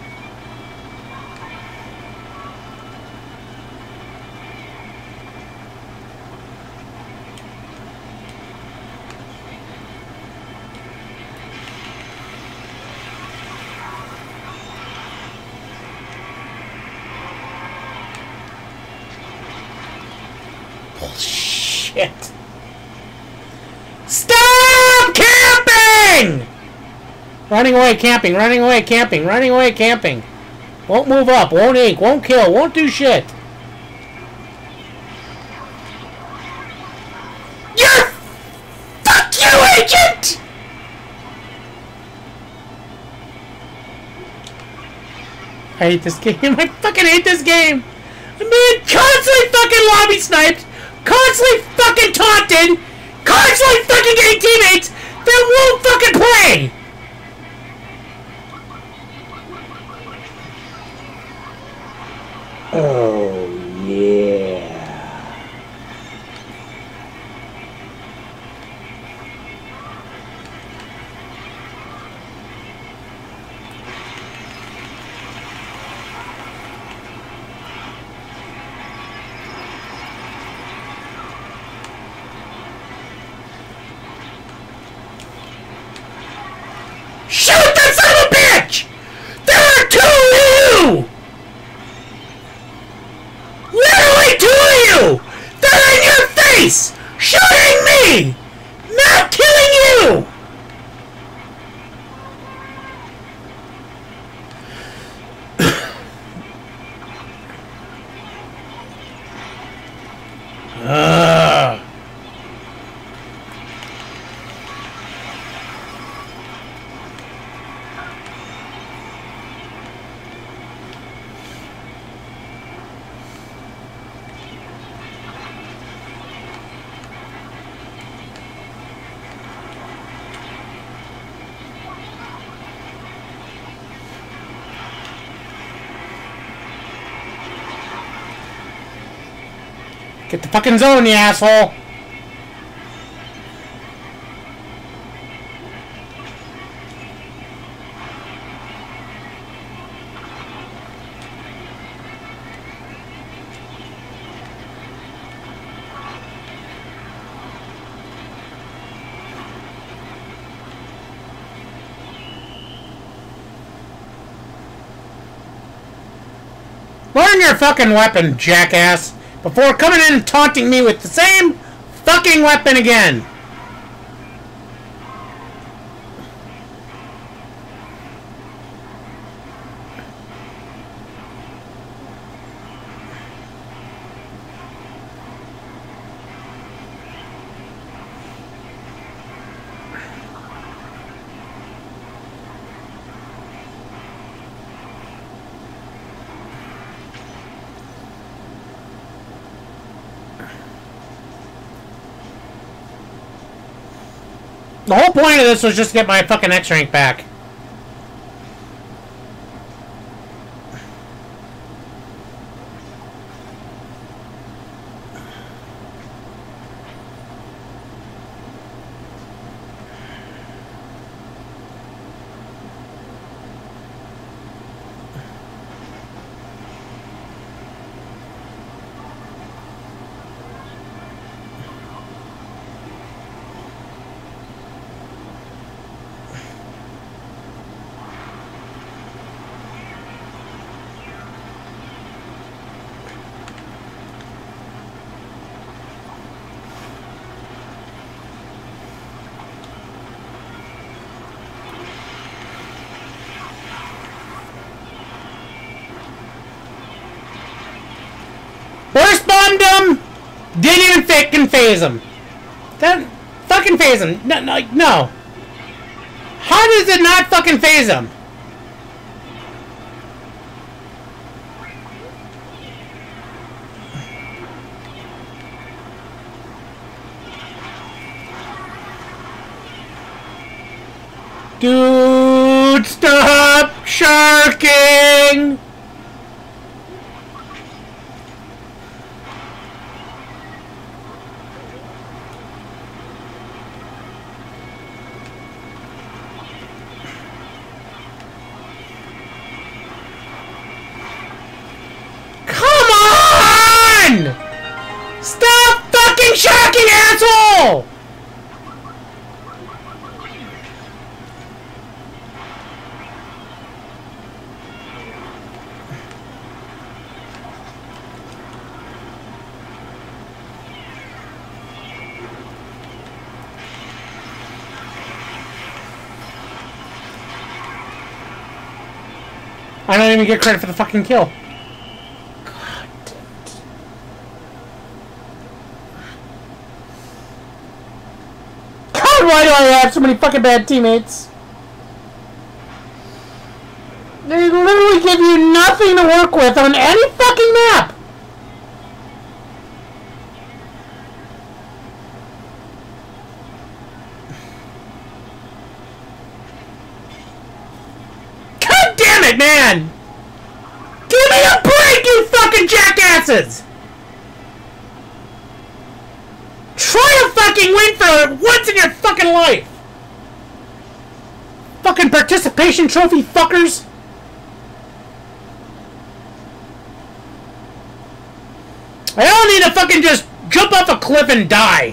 Bullshit. Stop camping! Running away, camping, running away, camping, running away, camping. Won't move up, won't ink, won't kill, won't do shit. You're... Fuck you, agent! I hate this game. I fucking hate this game. I'm being constantly fucking lobby sniped, constantly fucking taunted, constantly fucking getting teammates that won't fucking play. Oh, yeah. Shoot that son of a bitch! There are two of you! Literally two of you! They're in your face! Shooting me! Not killing you! Get the fucking zone, you asshole! Learn your fucking weapon, jackass! Before coming in and taunting me with the same fucking weapon again. The whole point of this was just to get my fucking X rank back. Burst bombed him! Didn't even fucking phase him. That fucking phase him. No, no, no. How does it not fucking phase him? Dude, stop sharking! Come on! Stop fucking sharking, asshole! I don't even get credit for the fucking kill. God damn it. God, why do I have so many fucking bad teammates? They literally give you nothing to work with on any fucking map! Man! Give me a break, you fucking jackasses! Try to fucking win for once in your fucking life! Fucking participation trophy fuckers! I don't need to fucking just jump off a cliff and die!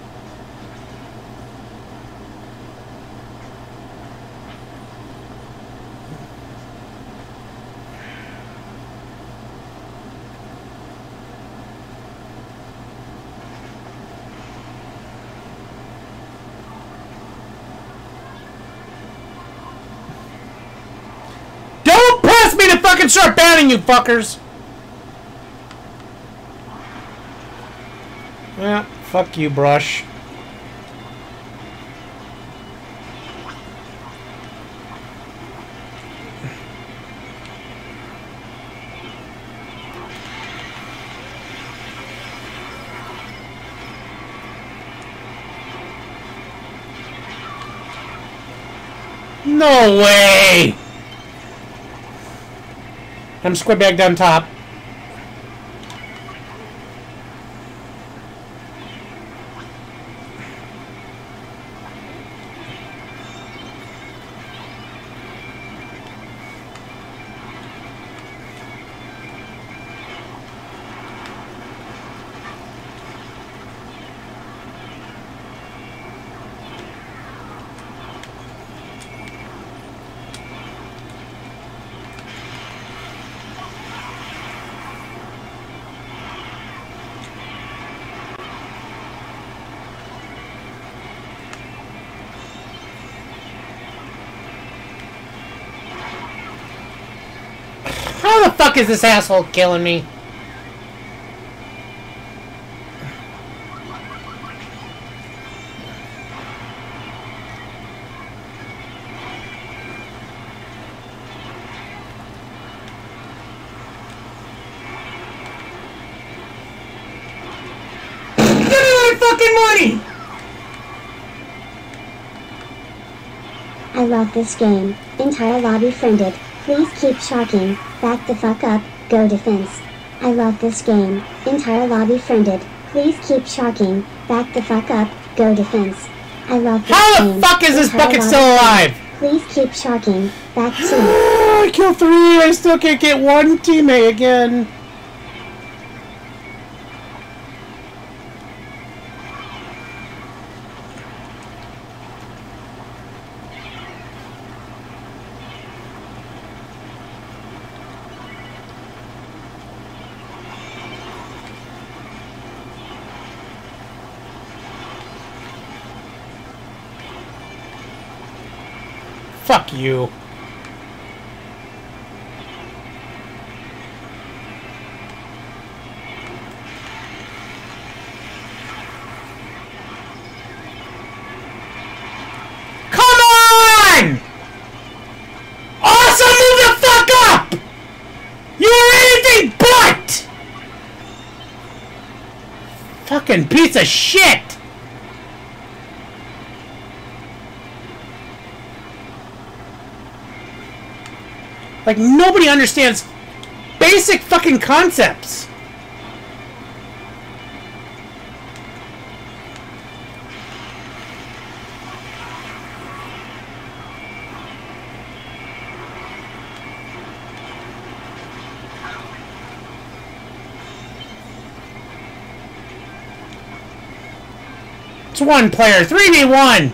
Me to fucking start banning you fuckers. Yeah, fuck you, brush. No way! I'm squid back down top. How the fuck is this asshole killing me? Give me my fucking money! I love this game. Entire lobby friended. Please keep sharking. Back the fuck up. Go defense. I love this game. Entire lobby friended. Please keep sharking. Back the fuck up. Go defense. I love this How game. the fuck is this Entire bucket lobby still alive? friended. Please keep sharking. Back 2. I killed 3. I still can't get one teammate again. Fuck you. Fucking piece of shit! Like, nobody understands basic fucking concepts. It's one player, 3v1!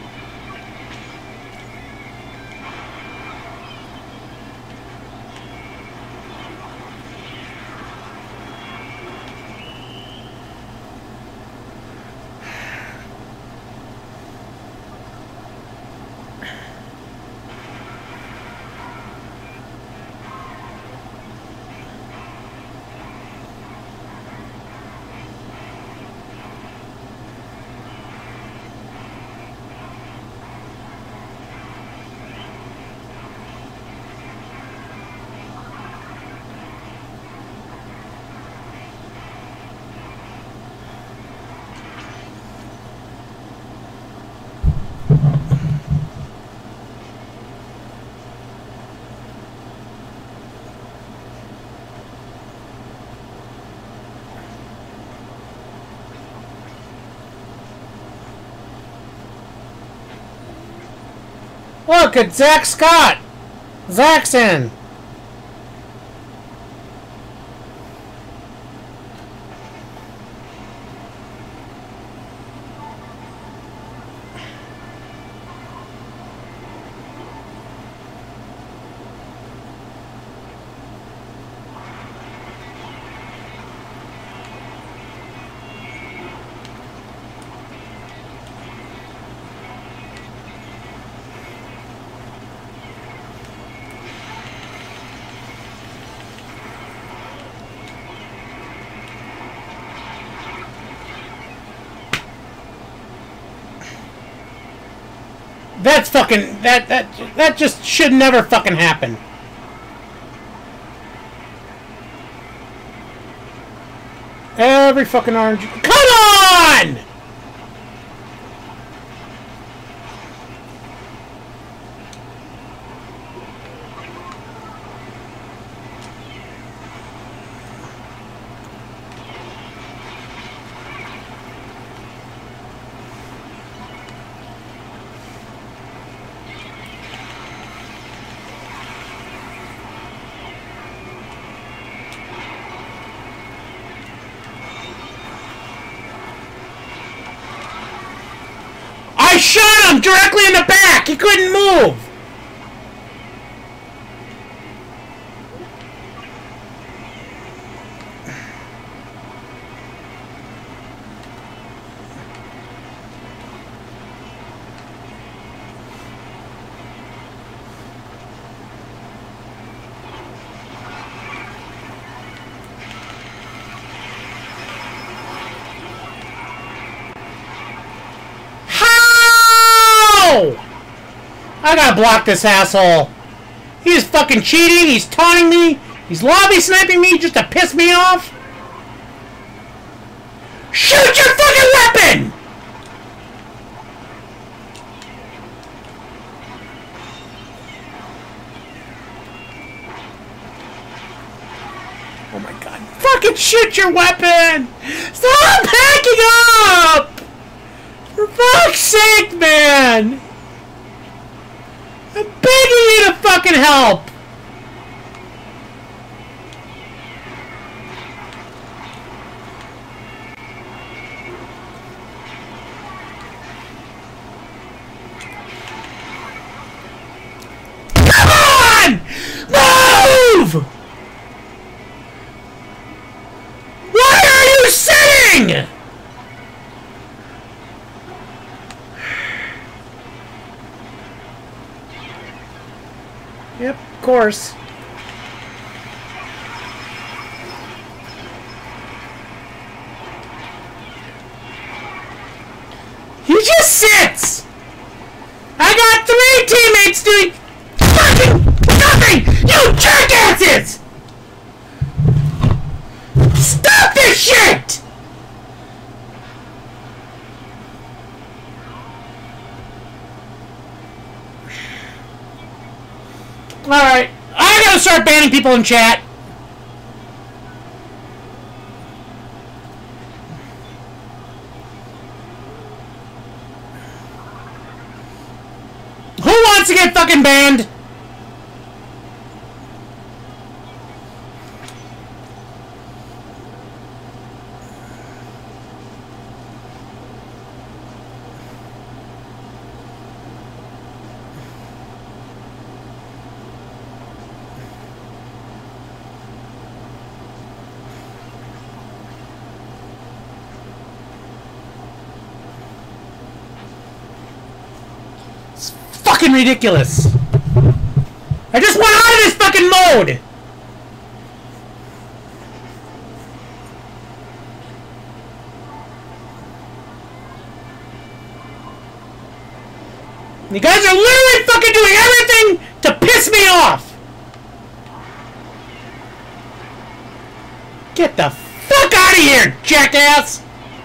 Look, it's Zach Scott! Zach's in! That's fucking... That just should never fucking happen. Every fucking orange... Come on! I shot him directly in the back! He couldn't move! I gotta block this asshole. He's fucking cheating. He's taunting me. He's lobby sniping me just to piss me off. Shoot your fucking weapon! Oh my god. Fucking shoot your weapon! Stop backing up! For fuck's sake, man! I'm begging you to fucking help! Come on! Move! Why are you sitting? Yep, of course. He just sits! I got 3 teammates doing fucking nothing! You jackasses! Stop this shit! Alright. I gotta start banning people in chat. Who wants to get fucking banned? Fucking ridiculous. I just went out of this fucking mode. You guys are literally fucking doing everything to piss me off. Get the fuck out of here, jackass.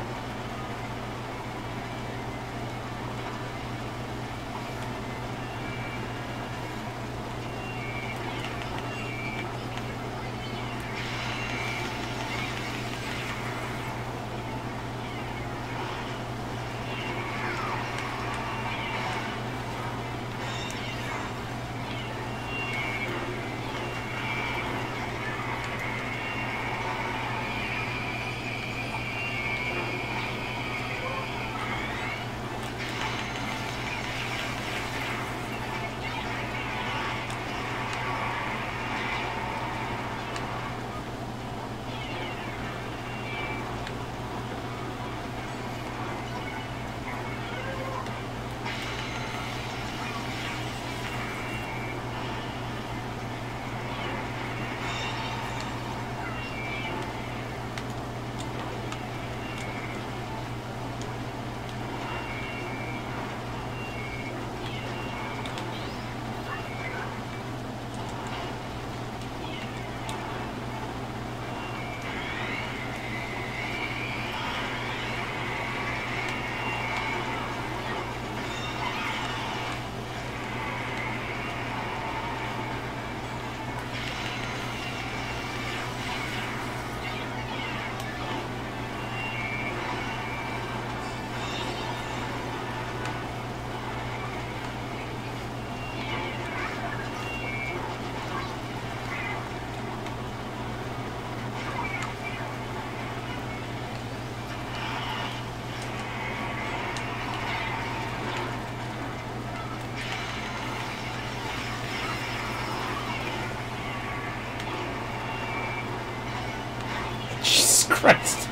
Jesus Christ.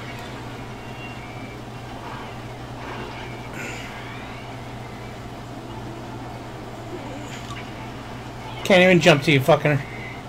Can't even jump to you, fucker.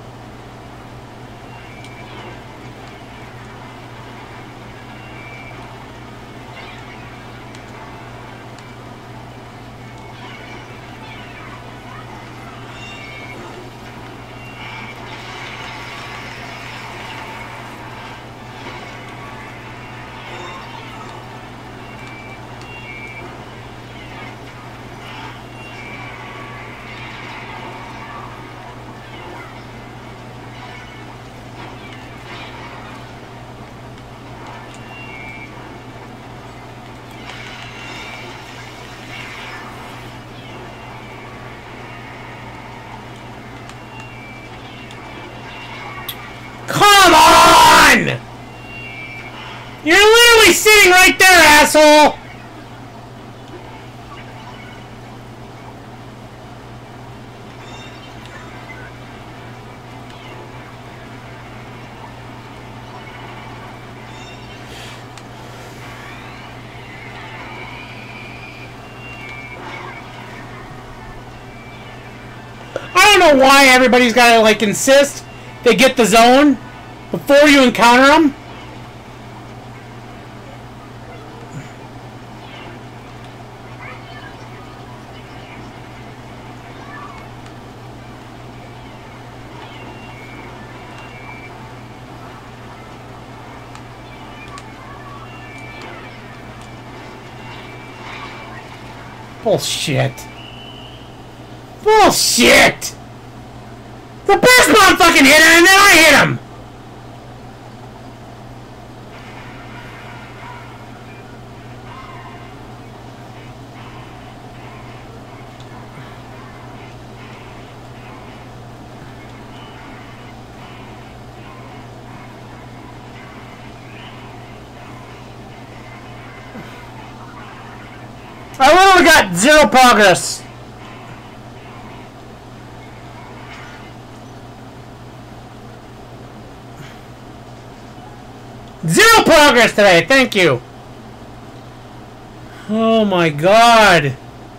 Come on! You're literally sitting right there, asshole! I don't know why everybody's gotta, like, insist they get the zone before you encounter them. Bullshit. Bullshit! The burst bomb fucking hit him, and then I hit him! I literally got 0 progress. Zero progress today, thank you. Oh my god.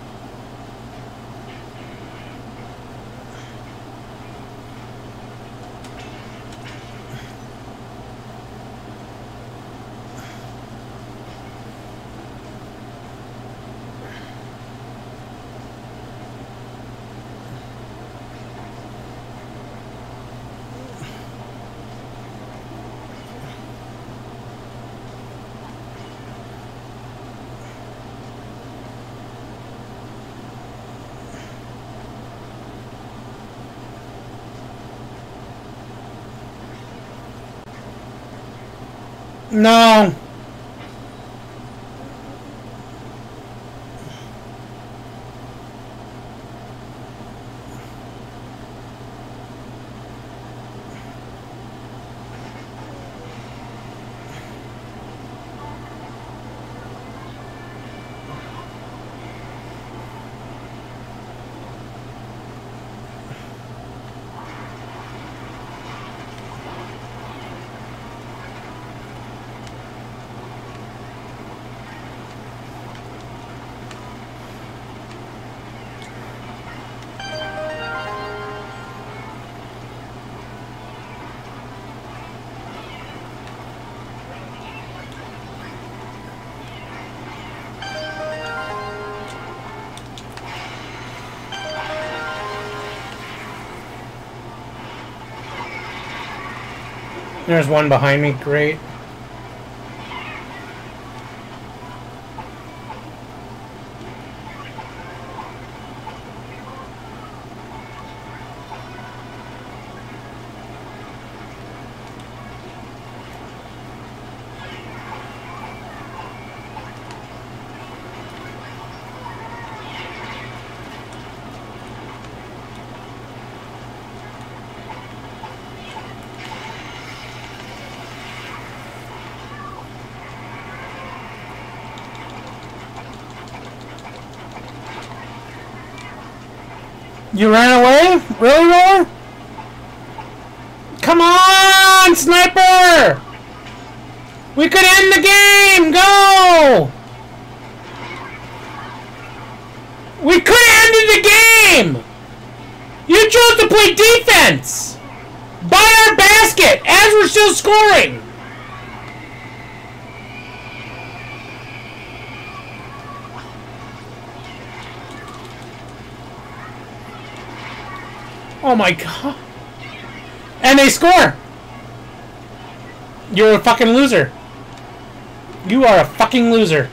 No. There's one behind me, great. You ran away? Really, Roller? Come on, Sniper! We could end the game! Go! We could have ended the game! You chose to play defense! By our basket, as we're still scoring! Oh my god. And they score! You're a fucking loser. You are a fucking loser.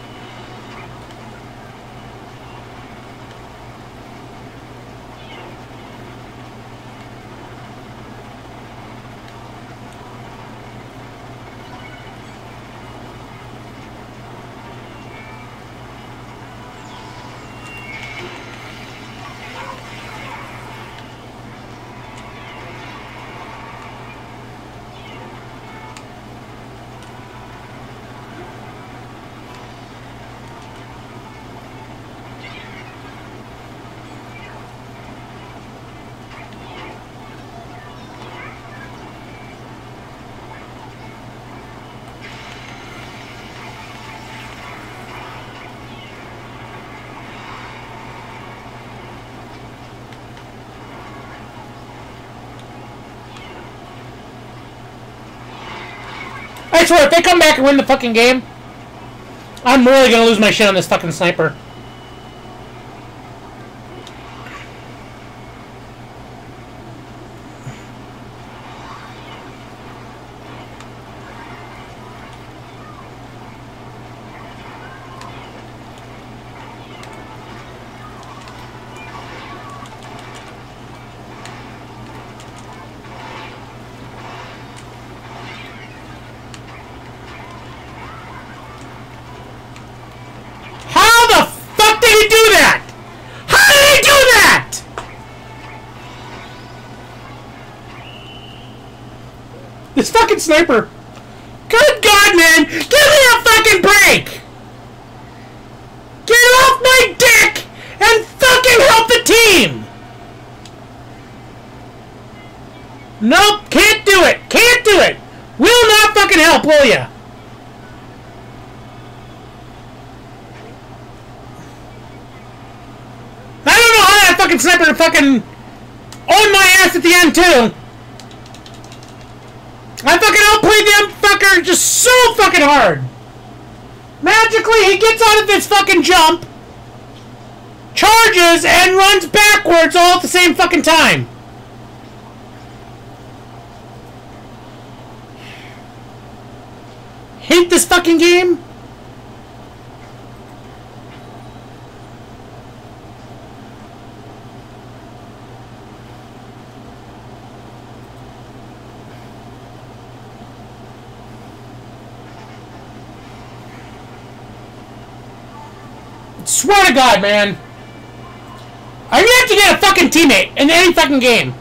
I swear, if they come back and win the fucking game, I'm really gonna lose my shit on this fucking Sniper. This fucking sniper. Good God, man! Give me a fucking break! Get off my dick and fucking help the team! Nope, can't do it! Can't do it! Will not fucking help, will ya? I don't know how that fucking sniper fucking on my ass at the end, too! I fucking outplayed them fucker just so fucking hard! Magically, he gets out of this fucking jump, charges, and runs backwards all at the same fucking time. Hate this fucking game. Swear to God, man. I have to get a fucking teammate in any fucking game.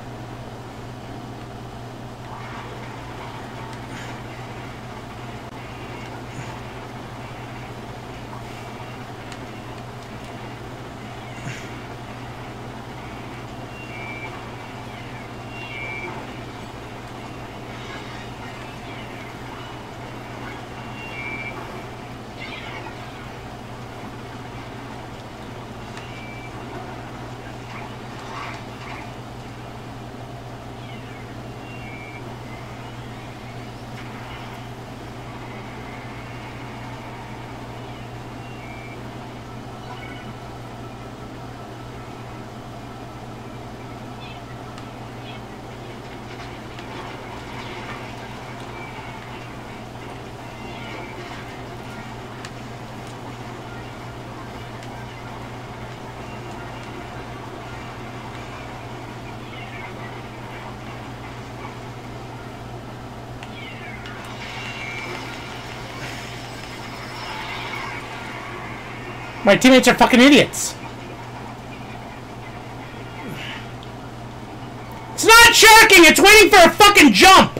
My teammates are fucking idiots. It's not sharking, it's waiting for a fucking jump.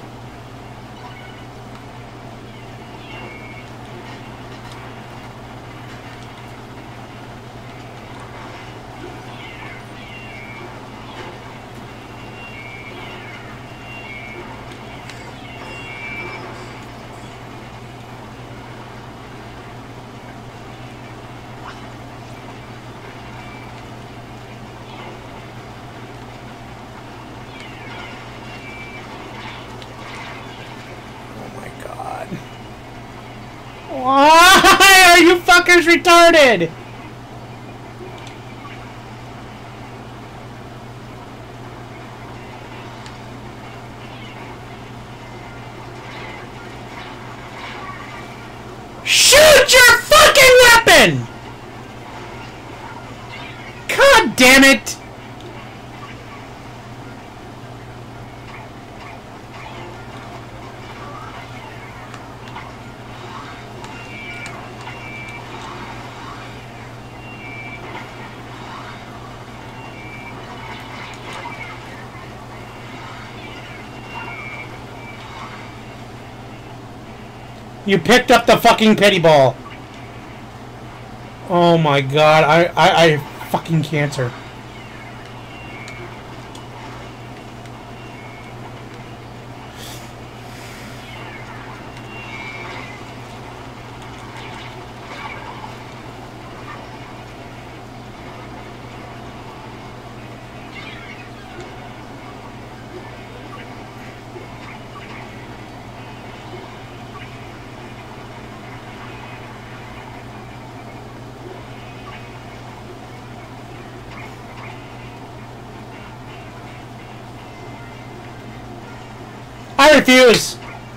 Why are you fuckers retarded? Shoot your fucking weapon! God damn it! You picked up the fucking pity ball. Oh my God, I fucking cancer. I refuse.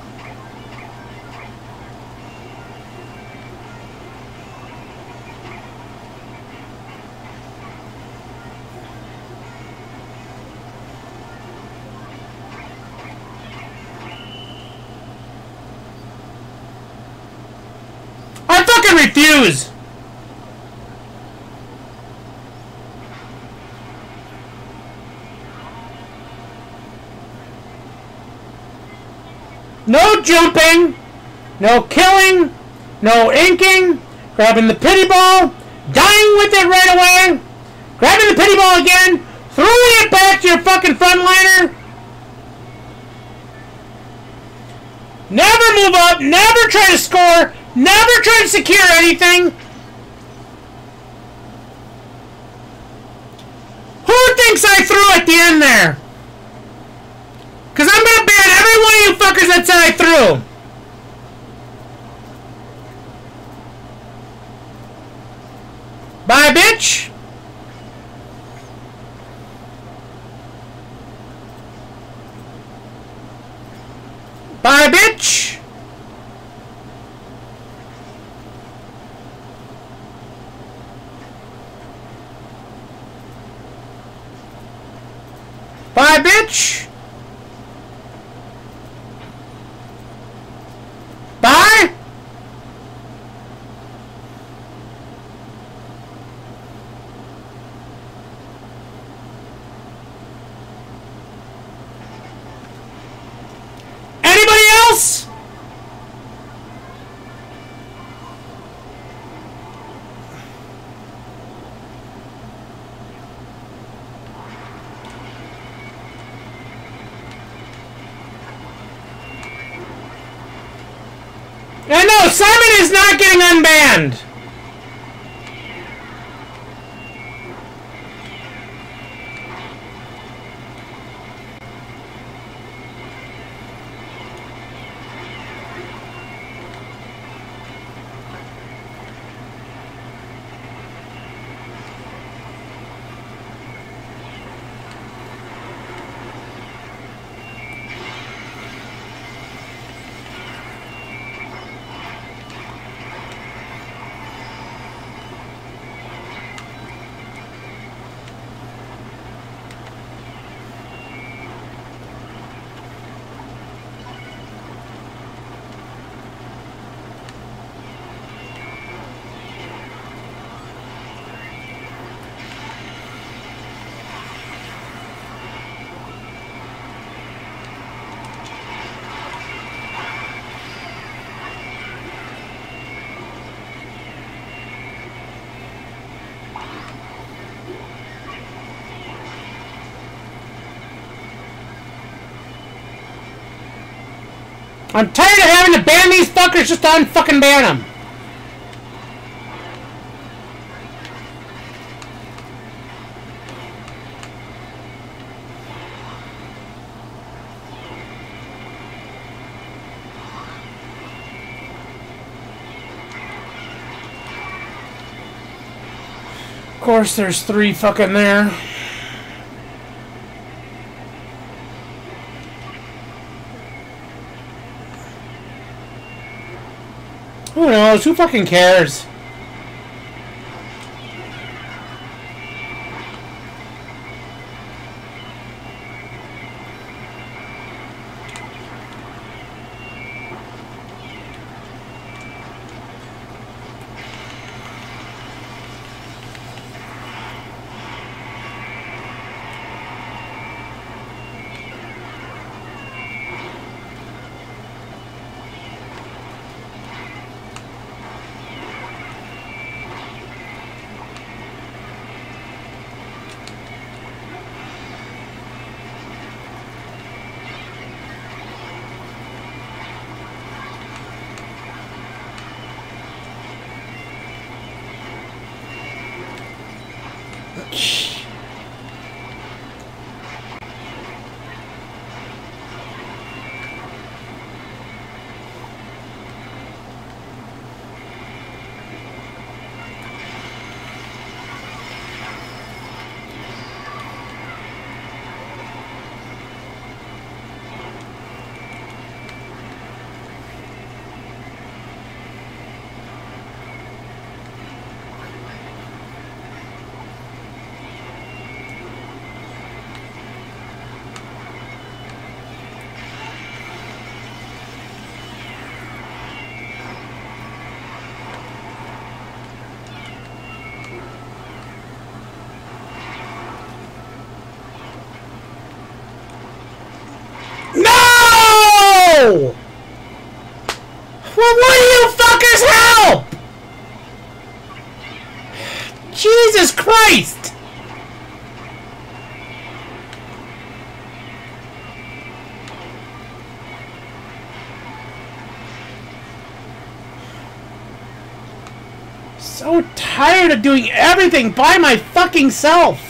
I fucking refuse. No jumping. No killing. No inking. Grabbing the pity ball. Dying with it right away. Grabbing the pity ball again. Throwing it back to your fucking frontliner. Never move up. Never try to score. Never try to secure anything. Who thinks I threw at the end there? Because I'm going to ban every one of you fuckers that said I threw. Bye, bitch. Bye, bitch. Bye, bitch. Bye. Anybody else? I know, Simon is not getting unbanned. I'm tired of having to ban these fuckers just to unfucking ban them. Of course, there's 3 fucking there. Who knows? Who fucking cares? Christ! So tired of doing everything by my fucking self.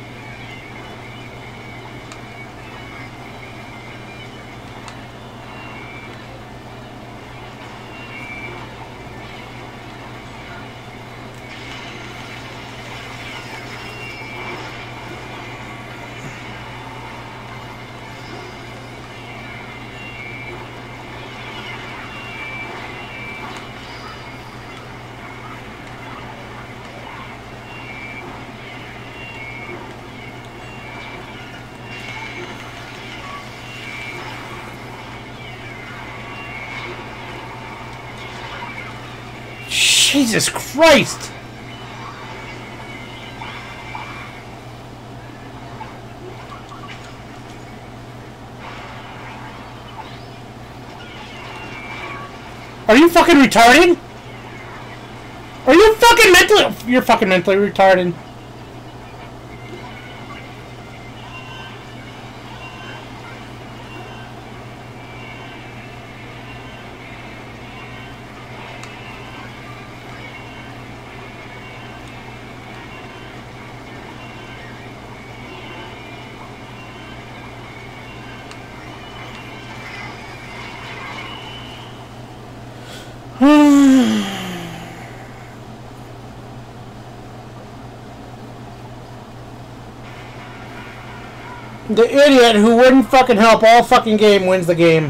Jesus Christ! Are you fucking retarded? Are you fucking mentally... You're fucking mentally retarded. The idiot who wouldn't fucking help all fucking game wins the game.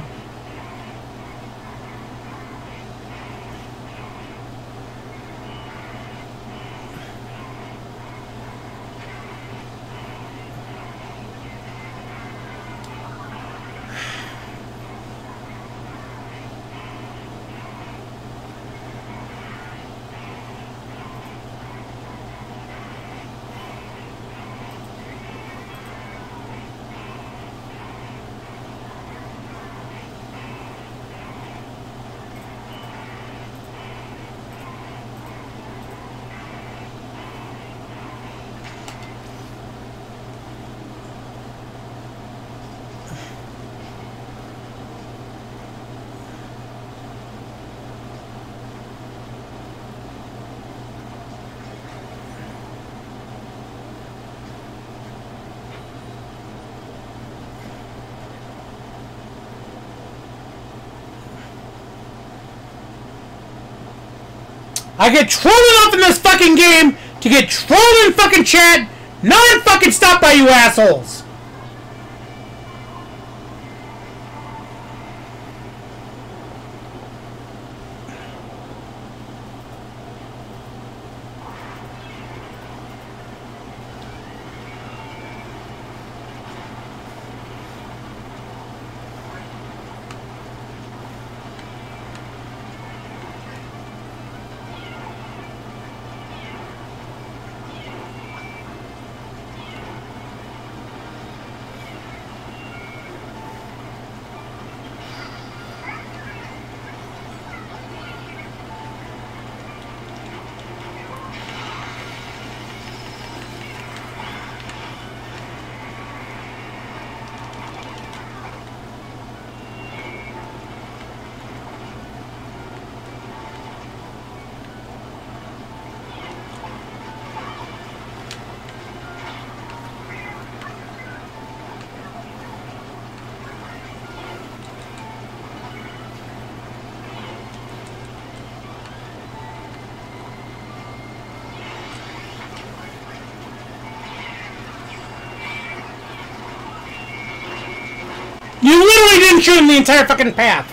I get trolled enough in this fucking game to get trolled in fucking chat, not fucking stopped by you assholes. You literally didn't shoot him the entire fucking path.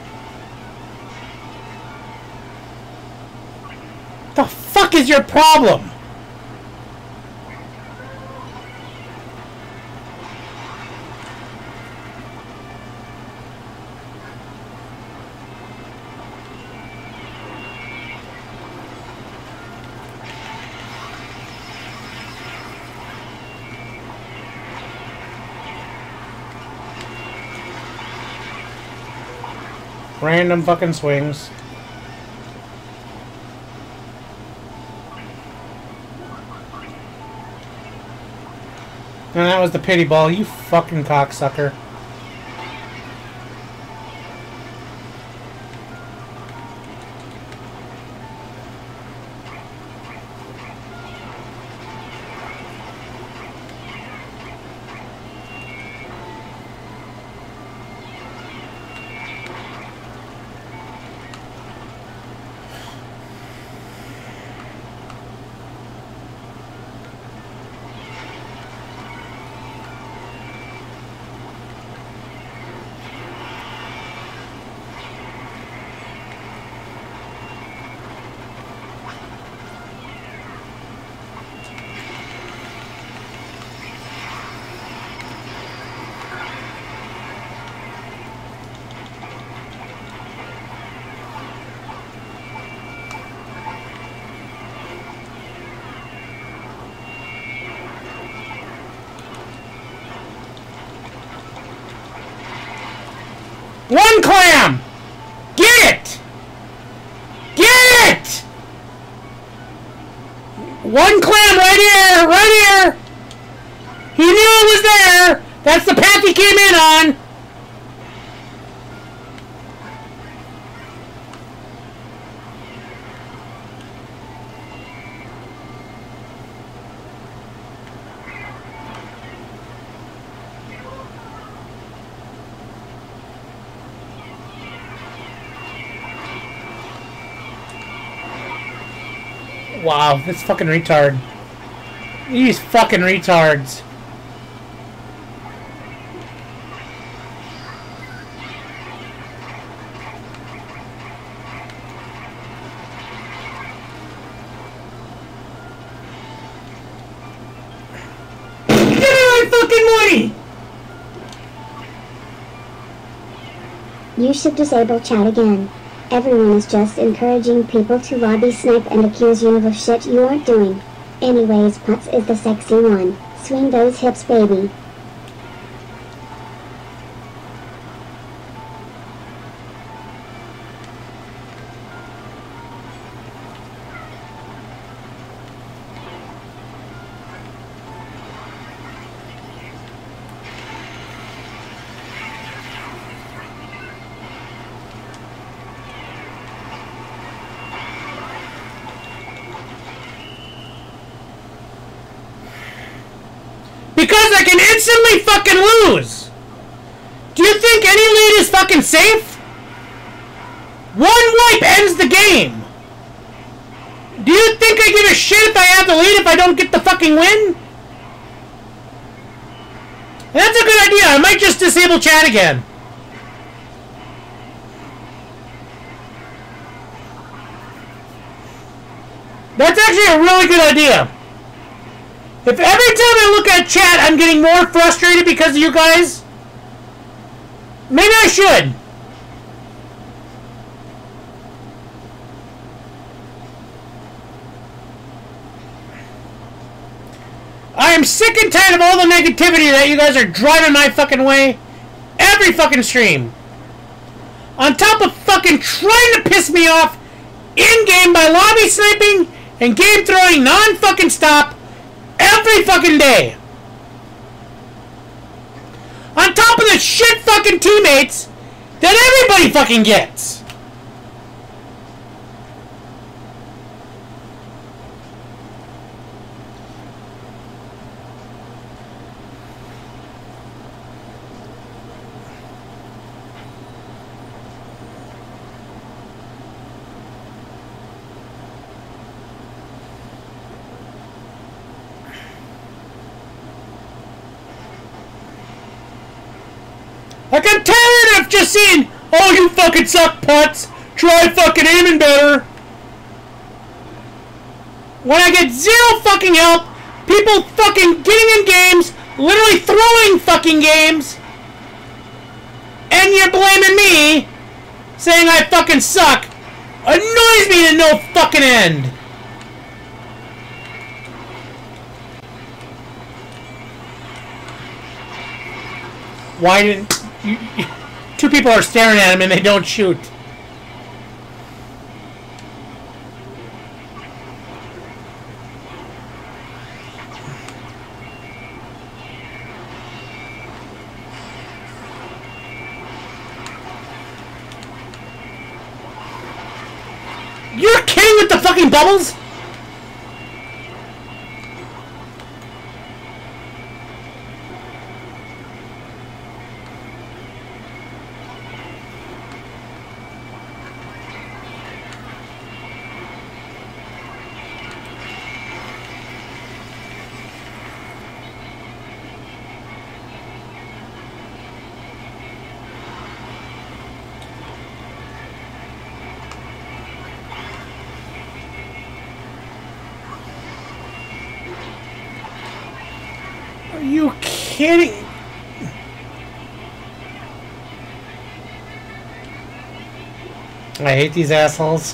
The fuck is your problem? Random fucking swings. And that was the pity ball, you fucking cocksucker. One clam! Get it! Get it! One clam right here! Right here! He knew it was there! That's the path he came in on! Wow, this fucking retard. These fucking retards. Give me my fucking money! You should disable chat again. Everyone is just encouraging people to lobby snipe and accuse you of shit you aren't doing. Anyways, Putz is the sexy one. Swing those hips, baby. Because I can instantly fucking lose! Do you think any lead is fucking safe? One wipe ends the game! Do you think I give a shit if I have the lead if I don't get the fucking win? That's a good idea, I might just disable chat again. That's actually a really good idea. If every time I look at chat I'm getting more frustrated because of you guys, maybe I should. I am sick and tired of all the negativity that you guys are driving my fucking way every fucking stream. On top of fucking trying to piss me off in-game by lobby sniping and game throwing non-fucking stop every fucking day. On top of the shit fucking teammates that everybody fucking gets. Like, I'm tired of just seeing, oh, you fucking suck, Putz. Try fucking aiming better. When I get zero fucking help, people fucking getting in games, literally throwing fucking games, and you're blaming me, saying I fucking suck, annoys me to no fucking end. Why didn't... two people are staring at him and they don't shoot. You're kidding with the fucking bubbles? Are you kidding? I hate these assholes.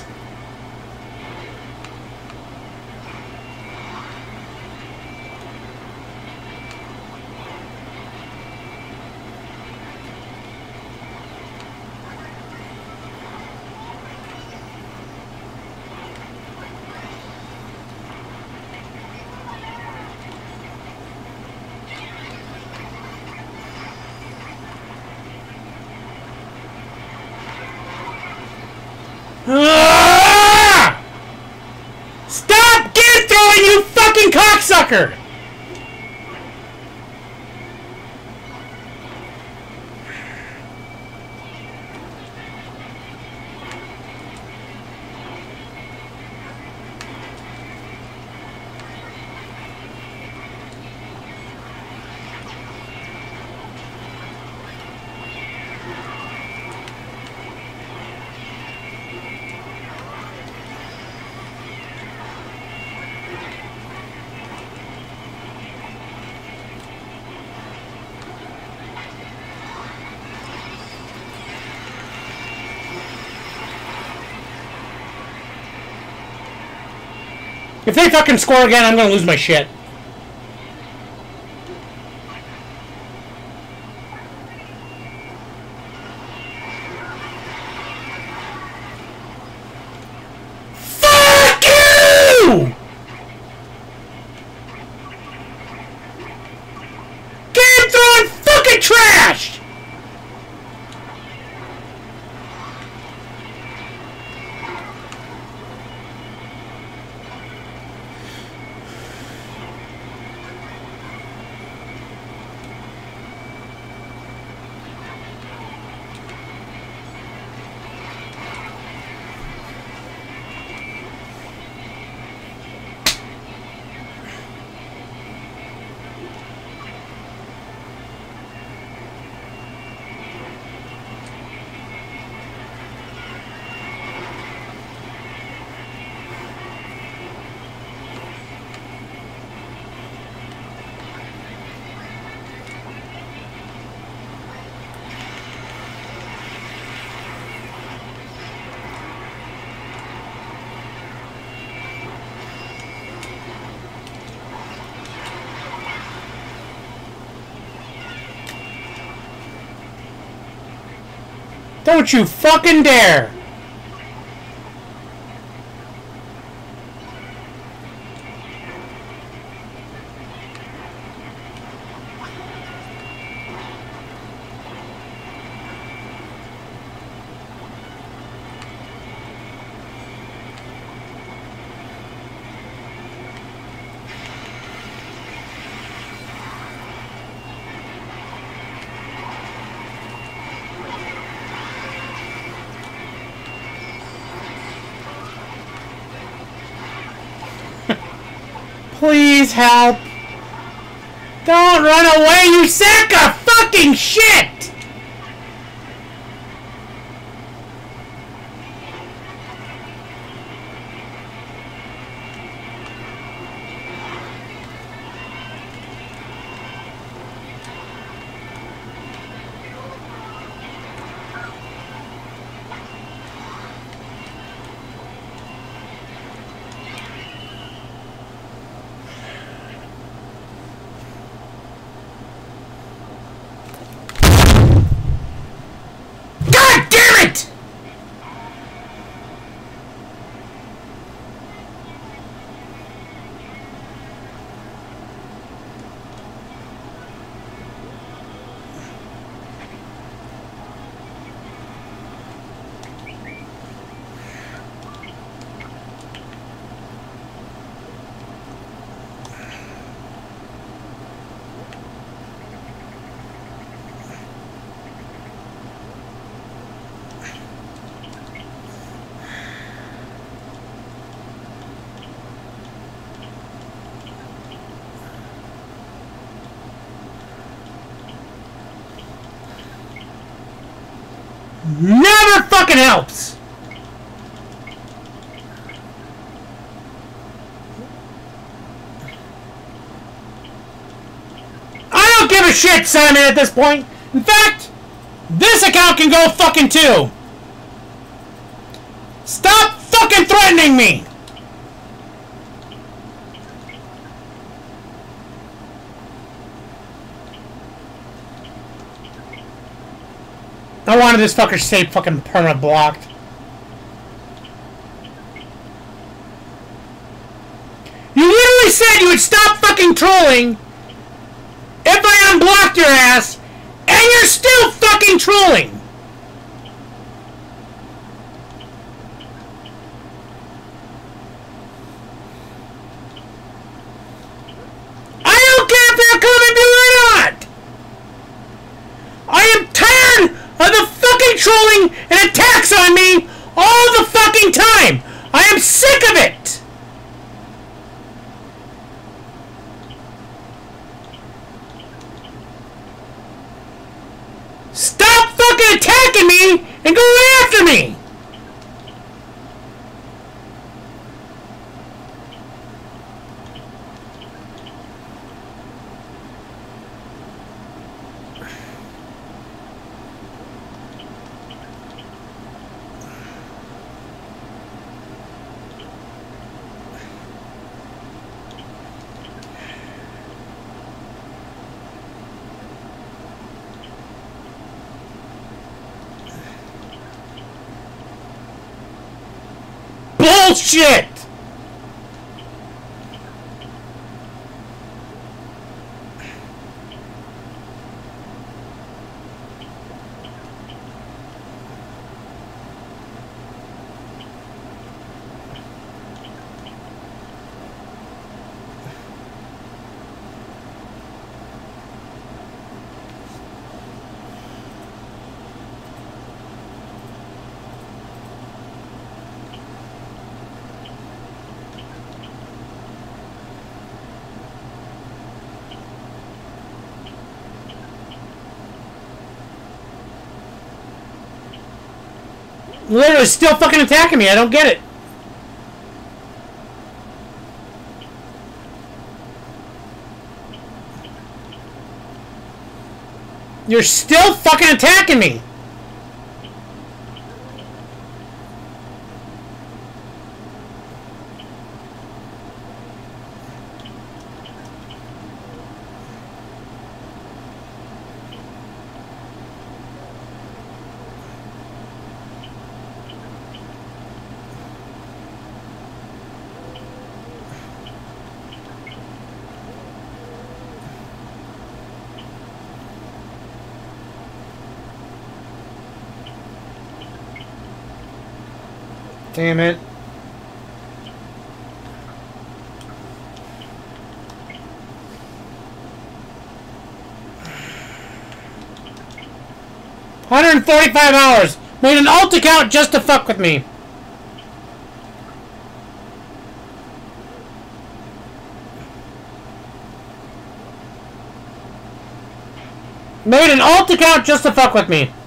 Ah! Stop game throwing, you fucking cocksucker! If they fucking score again, I'm gonna lose my shit. Fuck you! Game throwing fucking trash! Don't you fucking dare! Please help! Don't run away, you sack of fucking shit! never fucking helps. I don't give a shit, Simon, at this point. In fact, this account can go fucking too. Stop fucking threatening me. I wanted this fucker to stay fucking permanent blocked. You literally said you would stop fucking trolling if I unblocked your ass, and you're still fucking trolling! I don't care if they're coming to you or not! I am tired of the fucking trolling and attacks on me all the fucking time! I am sick of it! Stop fucking attacking me and go after me! Bullshit! Literally still fucking attacking me. I don't get it. You're still fucking attacking me. Damn it. $145. Made an alt account just to fuck with me. Made an alt account just to fuck with me.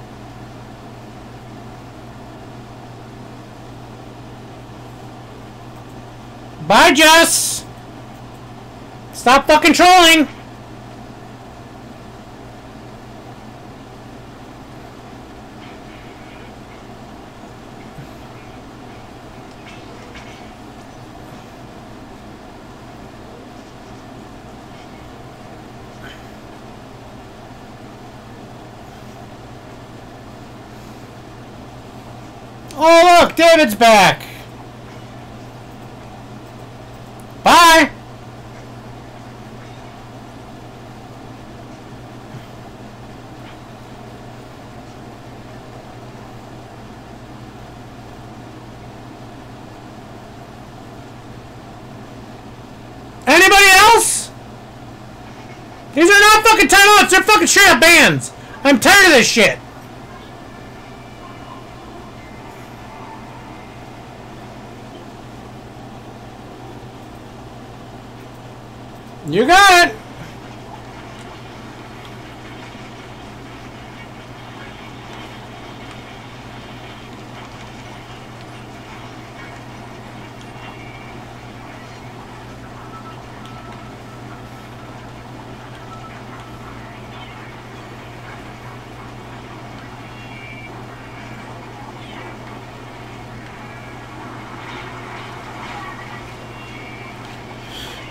Bye, Jess! Stop fucking trolling! Oh look, David's back! Bye! Anybody else? These are not fucking timeouts, they're fucking straight up bans! I'm tired of this shit! You got it!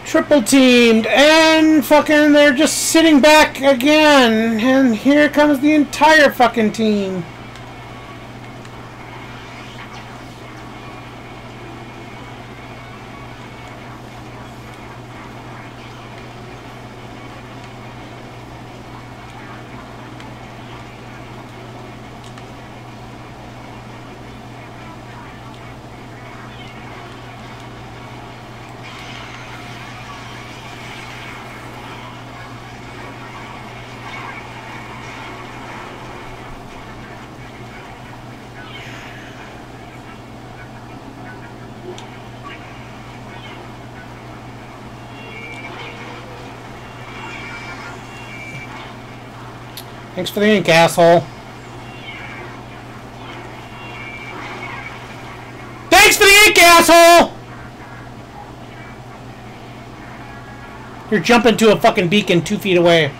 Triple teamed, and fucking they're just sitting back again, and here comes the entire fucking team. Thanks for the ink, asshole. Thanks for the ink, asshole! You're jumping to a fucking beacon 2 feet away.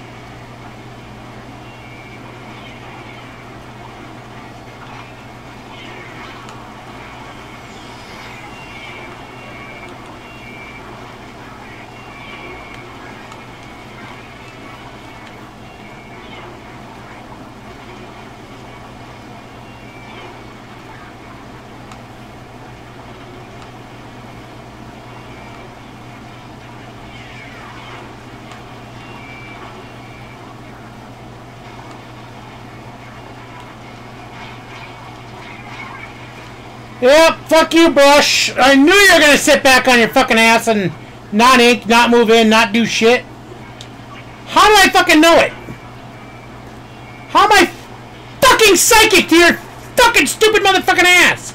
Yep, fuck you, Bush. I knew you were gonna sit back on your fucking ass and not ink, not move in, not do shit. How do I fucking know it? How am I fucking psychic to your fucking stupid motherfucking ass?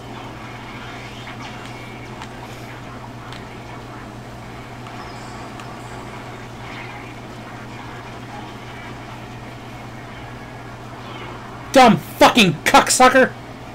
Dumb fucking cucksucker.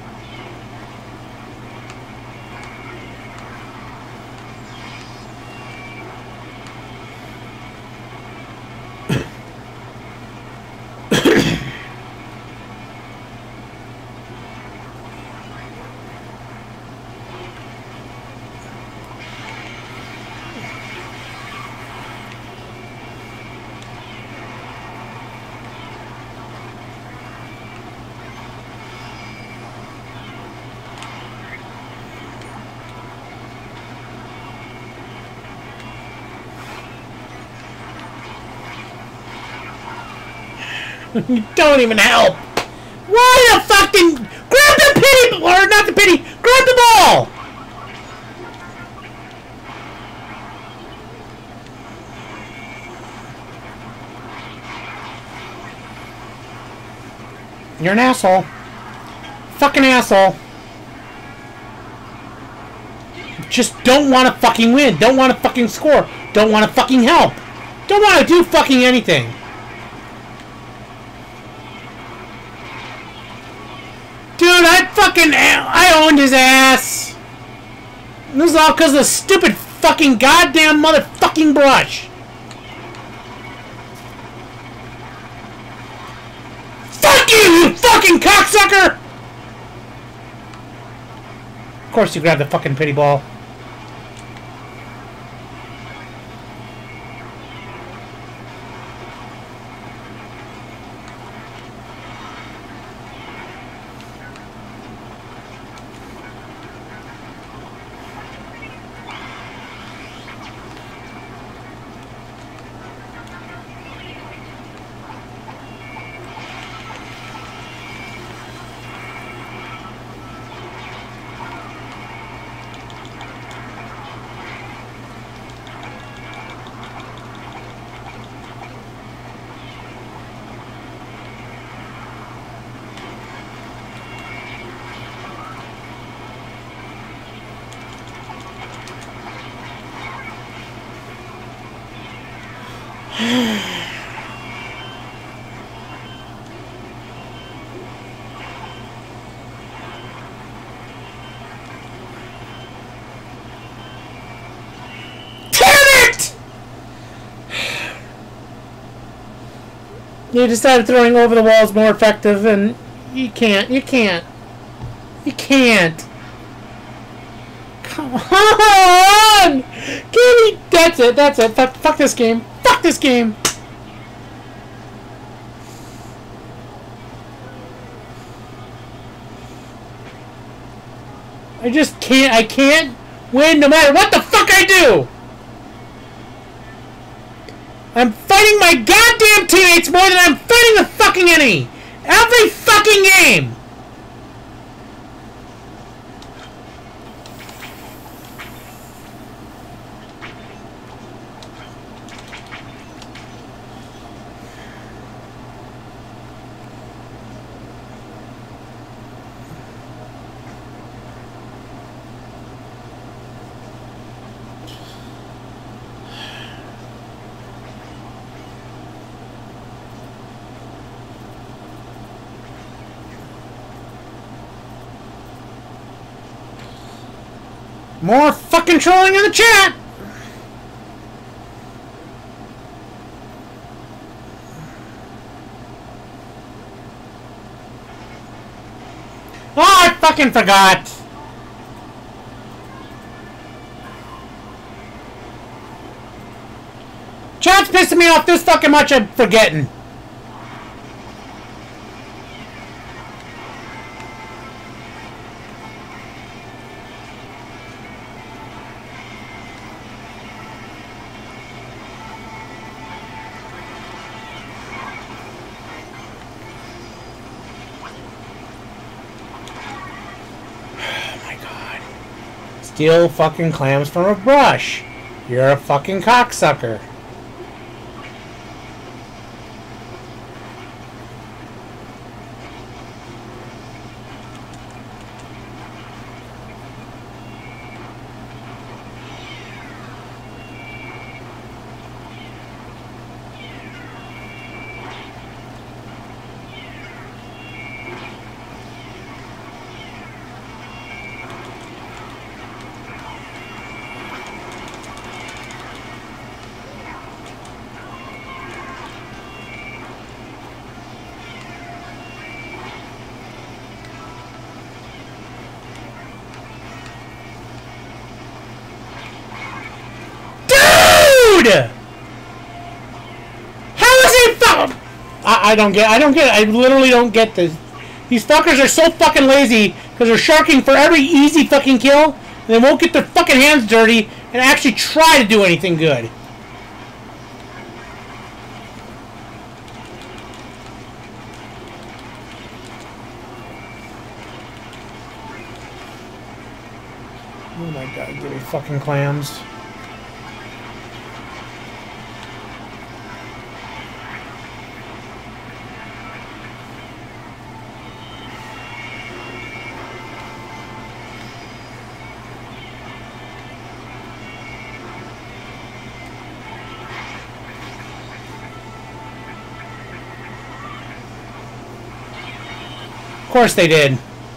You don't even help. Why the fucking grab the pity, or not the pity, grab the ball. You're an asshole. Fucking asshole. Just don't want to fucking win. Don't want to fucking score. Don't want to fucking help. Don't want to do fucking anything. Dude, I owned his ass. This is all because of the stupid fucking goddamn motherfucking brush. Fuck you, you fucking cocksucker! Of course you grabbed the fucking pity ball. You decided throwing over the wall is more effective, and you can't. Come on! Give me that That's it. That's it. Fuck this game. Fuck this game. I just can't. I can't win no matter what the fuck I do. I'm fighting my goddamn teammates more than I'm fighting the fucking enemy. Every fucking game. More fucking trolling in the chat! Oh, I fucking forgot! Chat's pissing me off this fucking much, I'm forgetting. Steal fucking clams from a brush. You're a fucking cocksucker. How is he fucking? I don't get it. I literally don't get this. These fuckers are so fucking lazy because they're sharking for every easy fucking kill, and they won't get their fucking hands dirty and actually try to do anything good. Oh my god, give me fucking clams. Of course they did.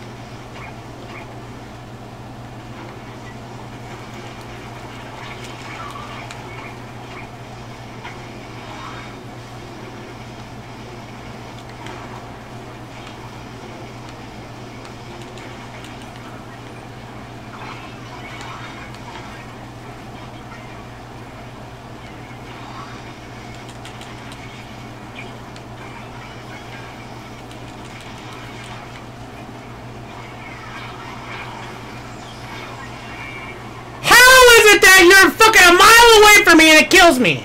You're fucking a mile away from me and it kills me.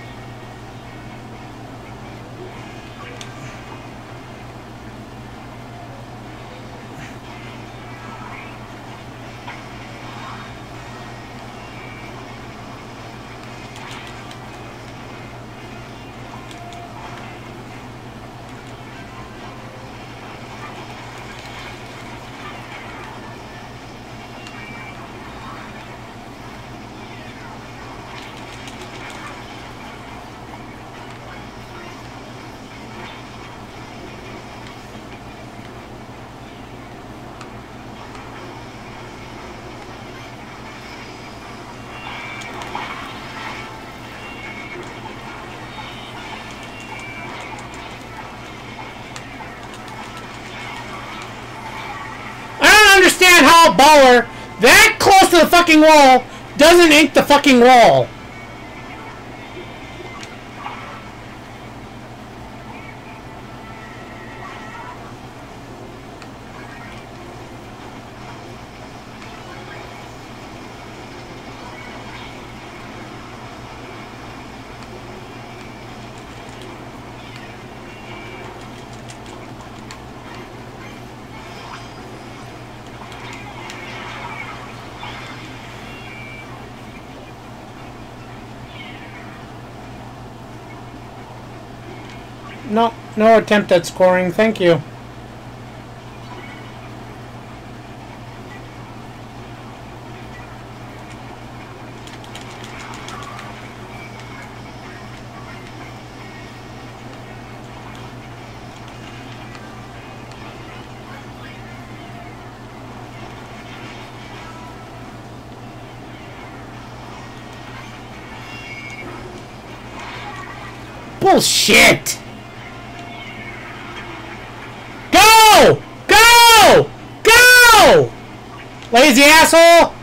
Understand how a baller that close to the fucking wall doesn't ink the fucking wall. No, no attempt at scoring. Thank you. Bullshit! Go! Go! Go! Lazy asshole!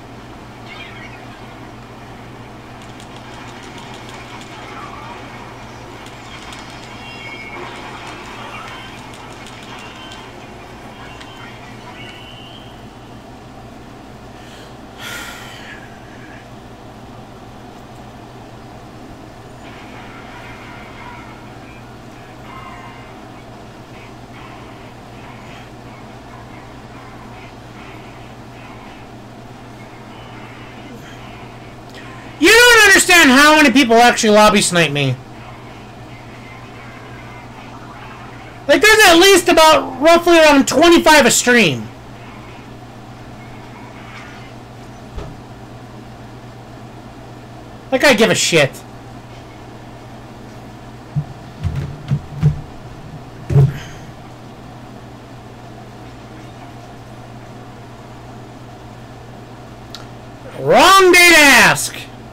You don't understand how many people actually lobby snipe me. Like, there's at least about roughly around 25 a stream. Like, I give a shit. Wrong day to ask.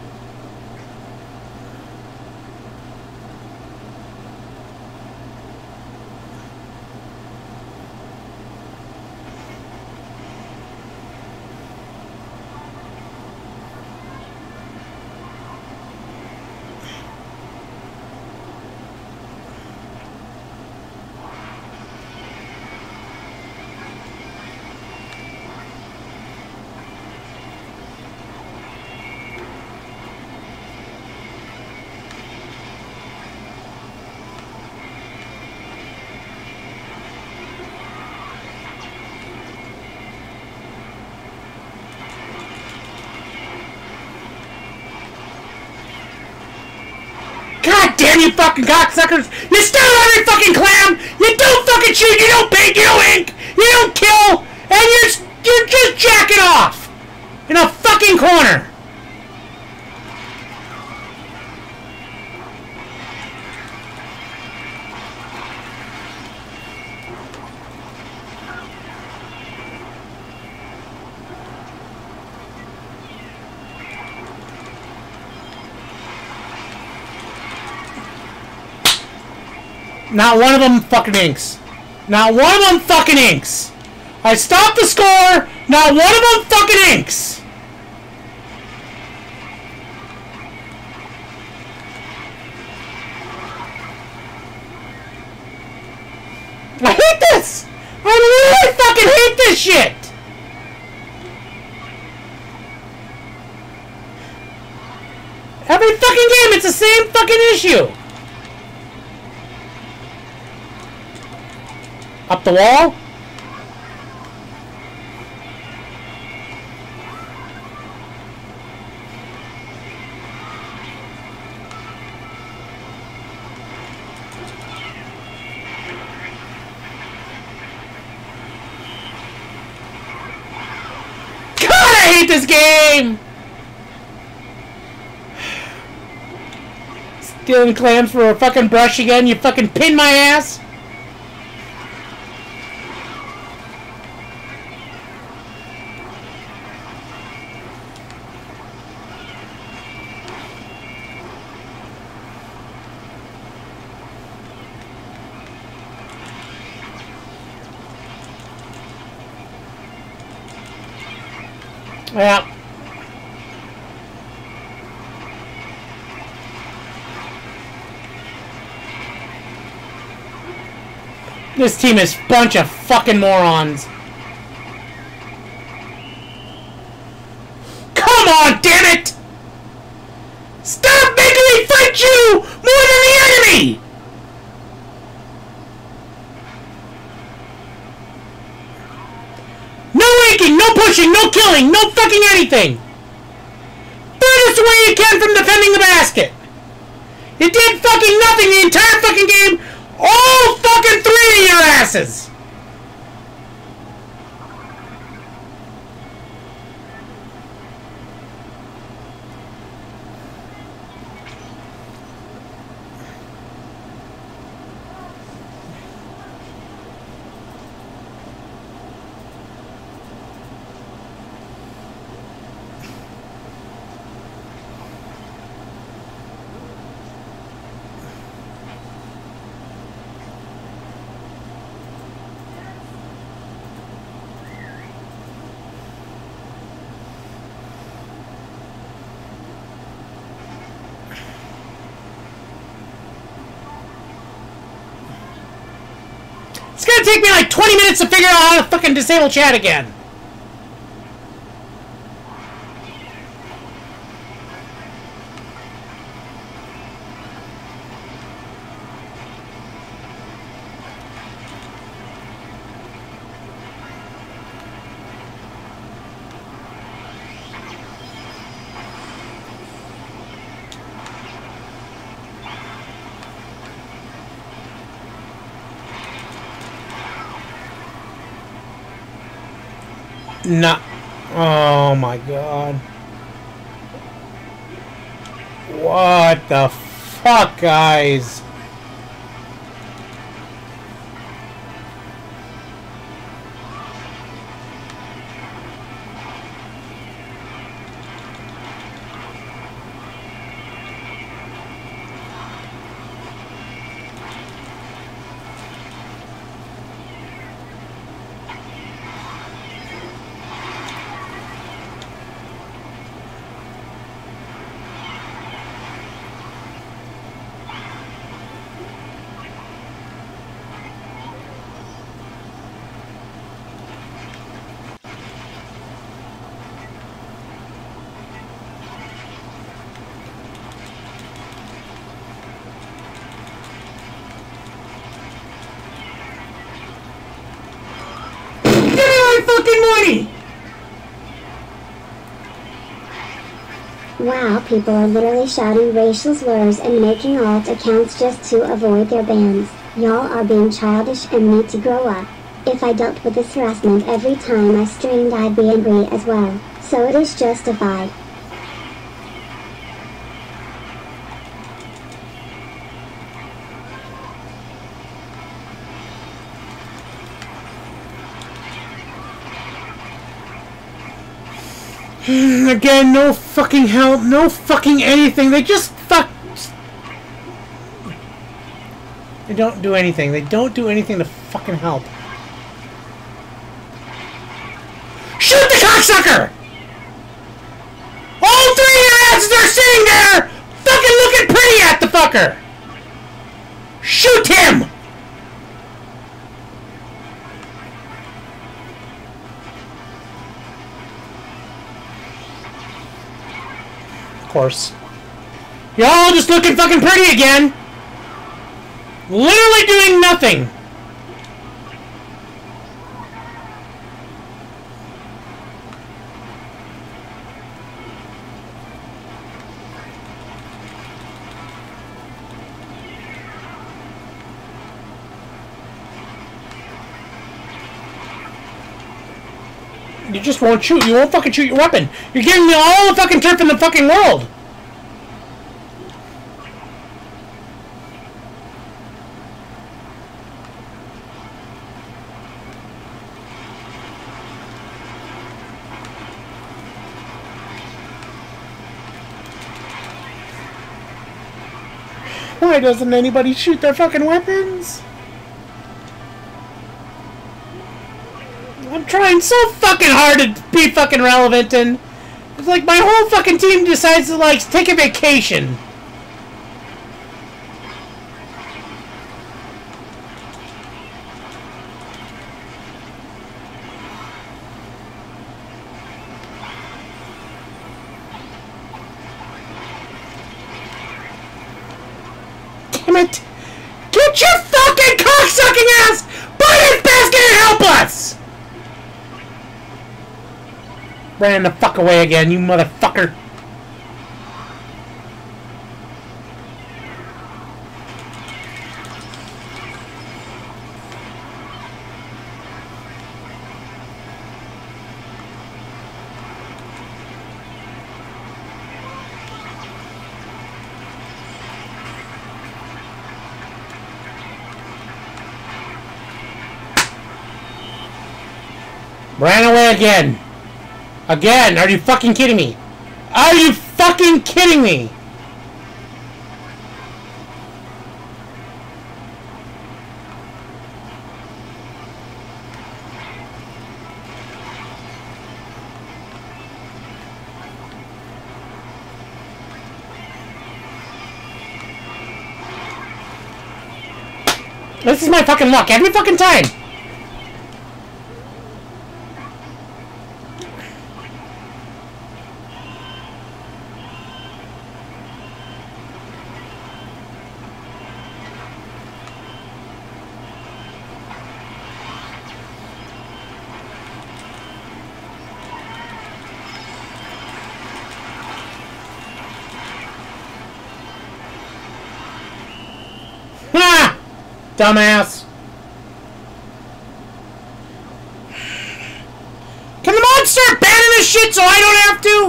God damn you fucking cocksuckers! You steal every fucking clam! You don't fucking shoot! You don't paint! You don't ink! You don't kill! And you're just jacking off! In a fucking corner! Not one of them fucking inks. Not one of them fucking inks. I stopped the score. Not one of them fucking inks. I hate this. I really fucking hate this shit. Every fucking game, it's the same fucking issue. Up the wall? God, I hate this game! Stealing clams for a fucking brush again, you fucking pin my ass! Yeah. This team is a bunch of fucking morons. Come on, damn it! Stop making me fight you more than the enemy! No pushing, no killing, no fucking anything! Furthest away you can from defending the basket! You did fucking nothing the entire fucking game All fucking 3 of your asses! It's gonna take me like 20 minutes to figure out how to fucking disable chat again. Nah. Oh my god. What the fuck, guys? Money. Wow, people are literally shouting racial slurs and making alt accounts just to avoid their bans. Y'all are being childish and need to grow up. If I dealt with this harassment every time I streamed, I'd be angry as well. So it is justified. Again, no fucking help, no fucking anything. They just They don't do anything. They don't do anything to fucking help. Shoot the cocksucker! All 3 of your asses are sitting there fucking looking pretty at the fucker! Shoot him! Of course. Y'all just looking fucking pretty again! Literally doing nothing! You just won't shoot. You won't fucking shoot your weapon. You're giving me all the fucking turf in the fucking world! Why doesn't anybody shoot their fucking weapons? I'm trying so fucking hard to be fucking relevant, and it's like my whole fucking team decides to like take a vacation. Damn it! Get your fucking cocksucking ass by this basket and help us! Ran the fuck away again, you motherfucker! Ran away again. Again. Are you fucking kidding me? Are you fucking kidding me? This is my fucking luck every fucking time. Ha! Dumbass. Can the mods start banning this shit so I don't have to?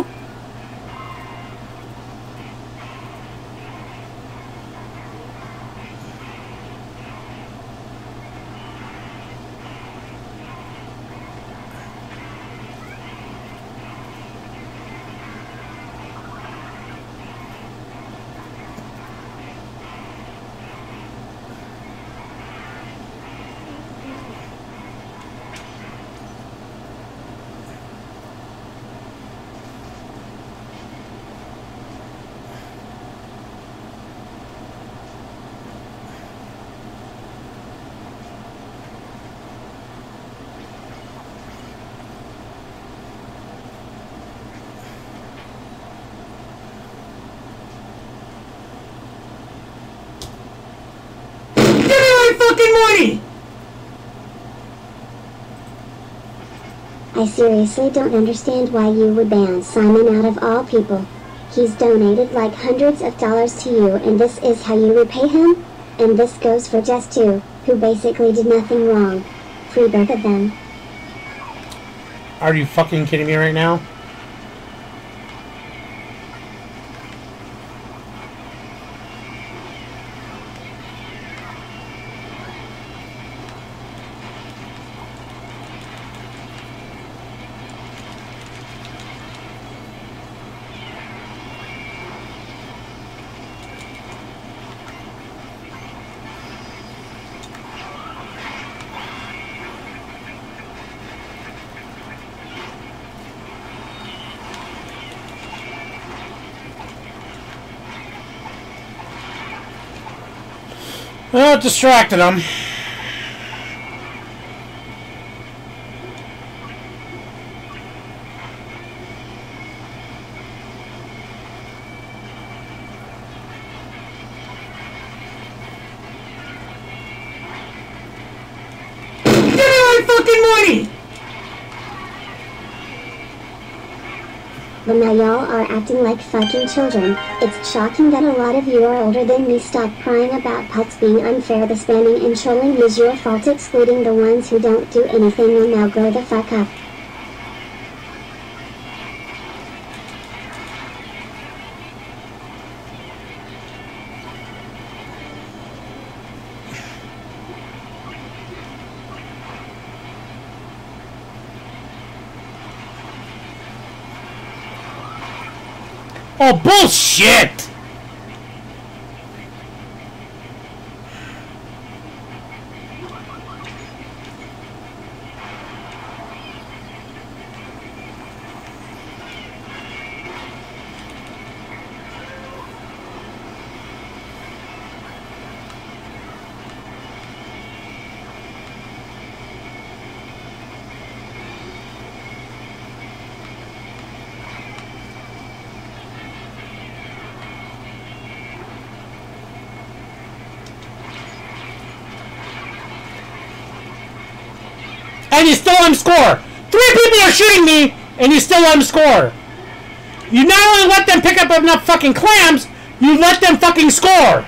Money. I seriously don't understand why you would ban Simon out of all people. He's donated like hundreds of dollars to you and this is how you repay him? And this goes for Jess too, who basically did nothing wrong. Free both of them. Are you fucking kidding me right now? Well, it distracted him. Give me my fucking money! But now y'all are acting like fucking children. It's shocking that a lot of you are older than me. Stop crying about putz being unfair. The spamming and trolling is your fault, excluding the ones who don't do anything, and now grow the fuck up. Oh, bullshit! And you still let him score. 3 people are shooting me, and you still let him score. You not only let them pick up enough fucking clams, you let them fucking score.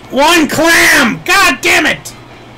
One clam! God damn it!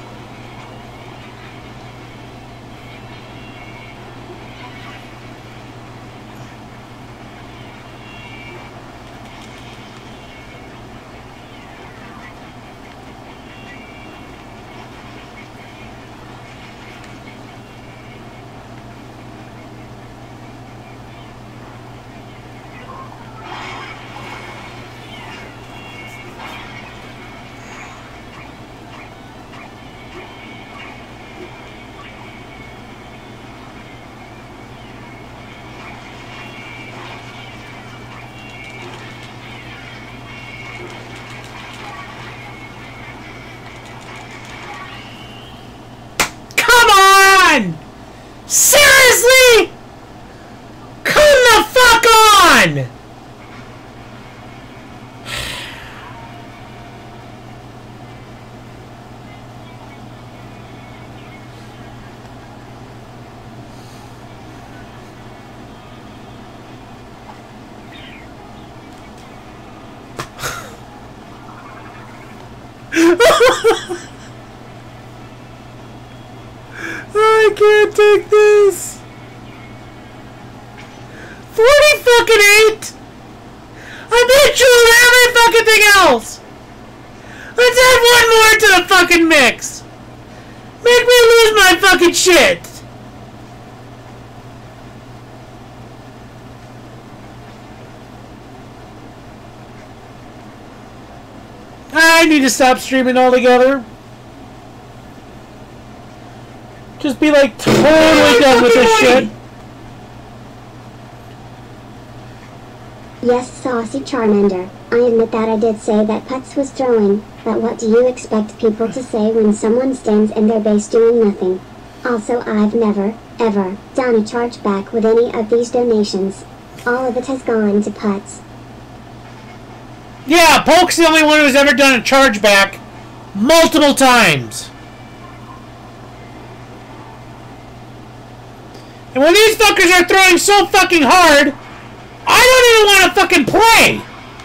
Seriously? Come the fuck on! I can't take this. 40 fucking 8. I bet you on every fucking thing else. Let's add one more to the fucking mix. Make me lose my fucking shit. I need to stop streaming altogether. Just be like totally done with this shit. Yes, Saucy Charmander. I admit that I did say that Putz was throwing, but what do you expect people to say when someone stands in their base doing nothing? Also, I've never, ever, done a chargeback with any of these donations. All of it has gone to Putz. Yeah, Polk's the only one who's ever done a chargeback multiple times. And when these fuckers are throwing so fucking hard, I don't even want to fucking play!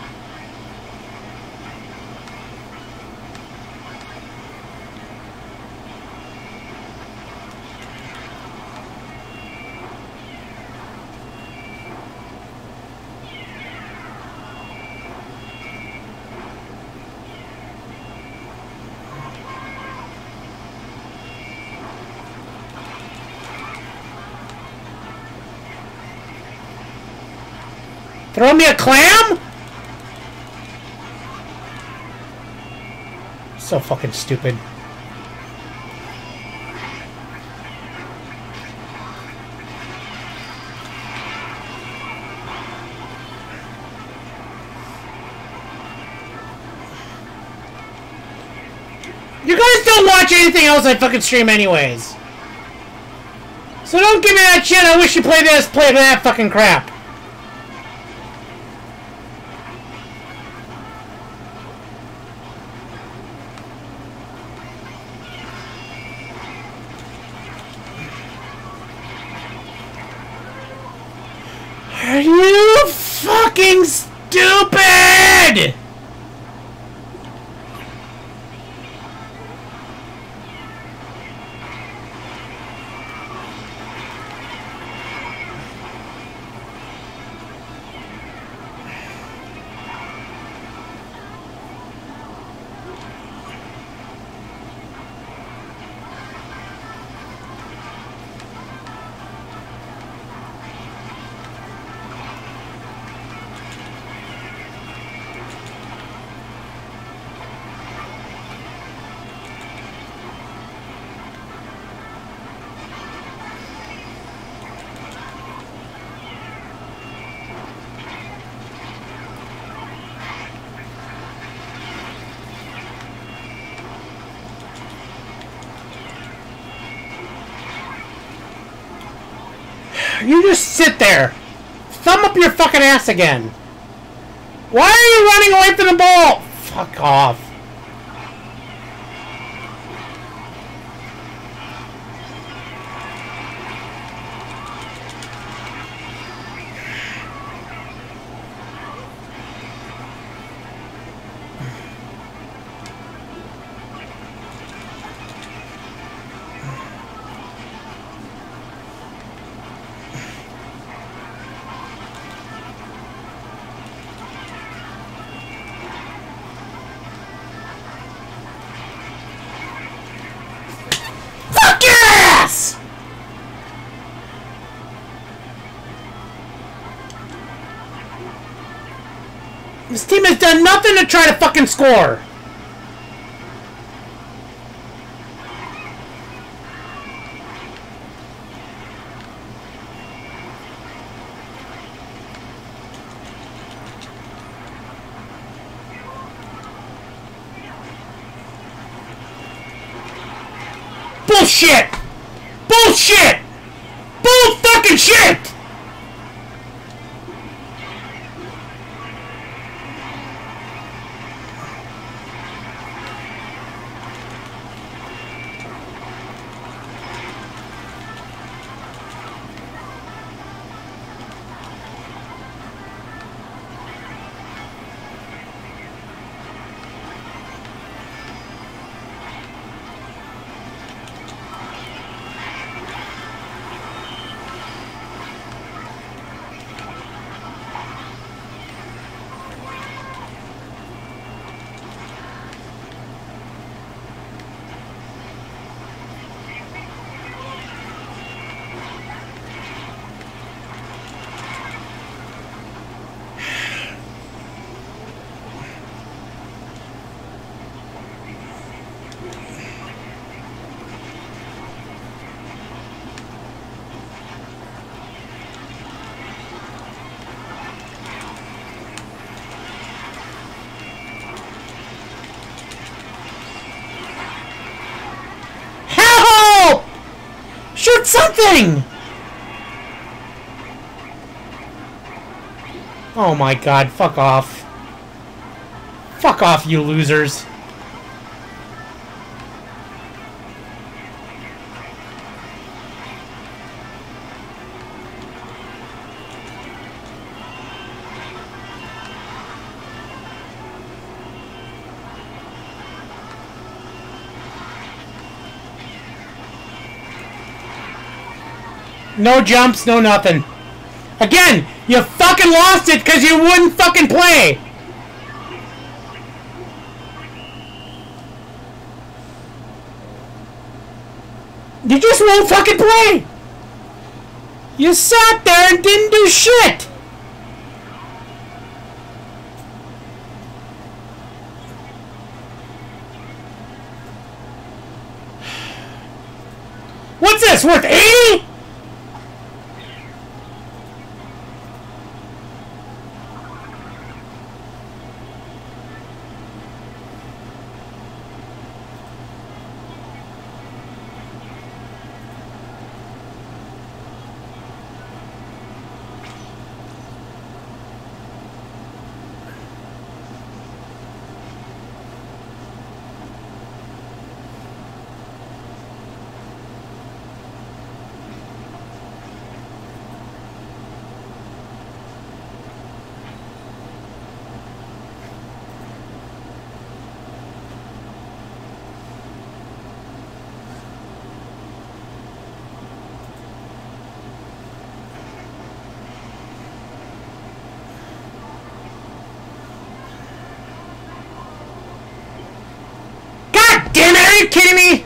Throw me a clam? So fucking stupid. You guys don't watch anything else I fucking stream anyways. So don't give me that shit, I wish you played this, play that fucking crap. Are you fucking stupid? You just sit there. Thumb up your fucking ass again. Why are you running away from the ball? Fuck off. This team has done nothing to try to fucking score. Bullshit! Bullshit! Bull fucking shit! Something! Oh my god, fuck off. Fuck off, you losers. No jumps, no nothing. Again, you fucking lost it because you wouldn't fucking play. You just won't fucking play. You sat there and didn't do shit. What's this, worth 80? Are you kidding me?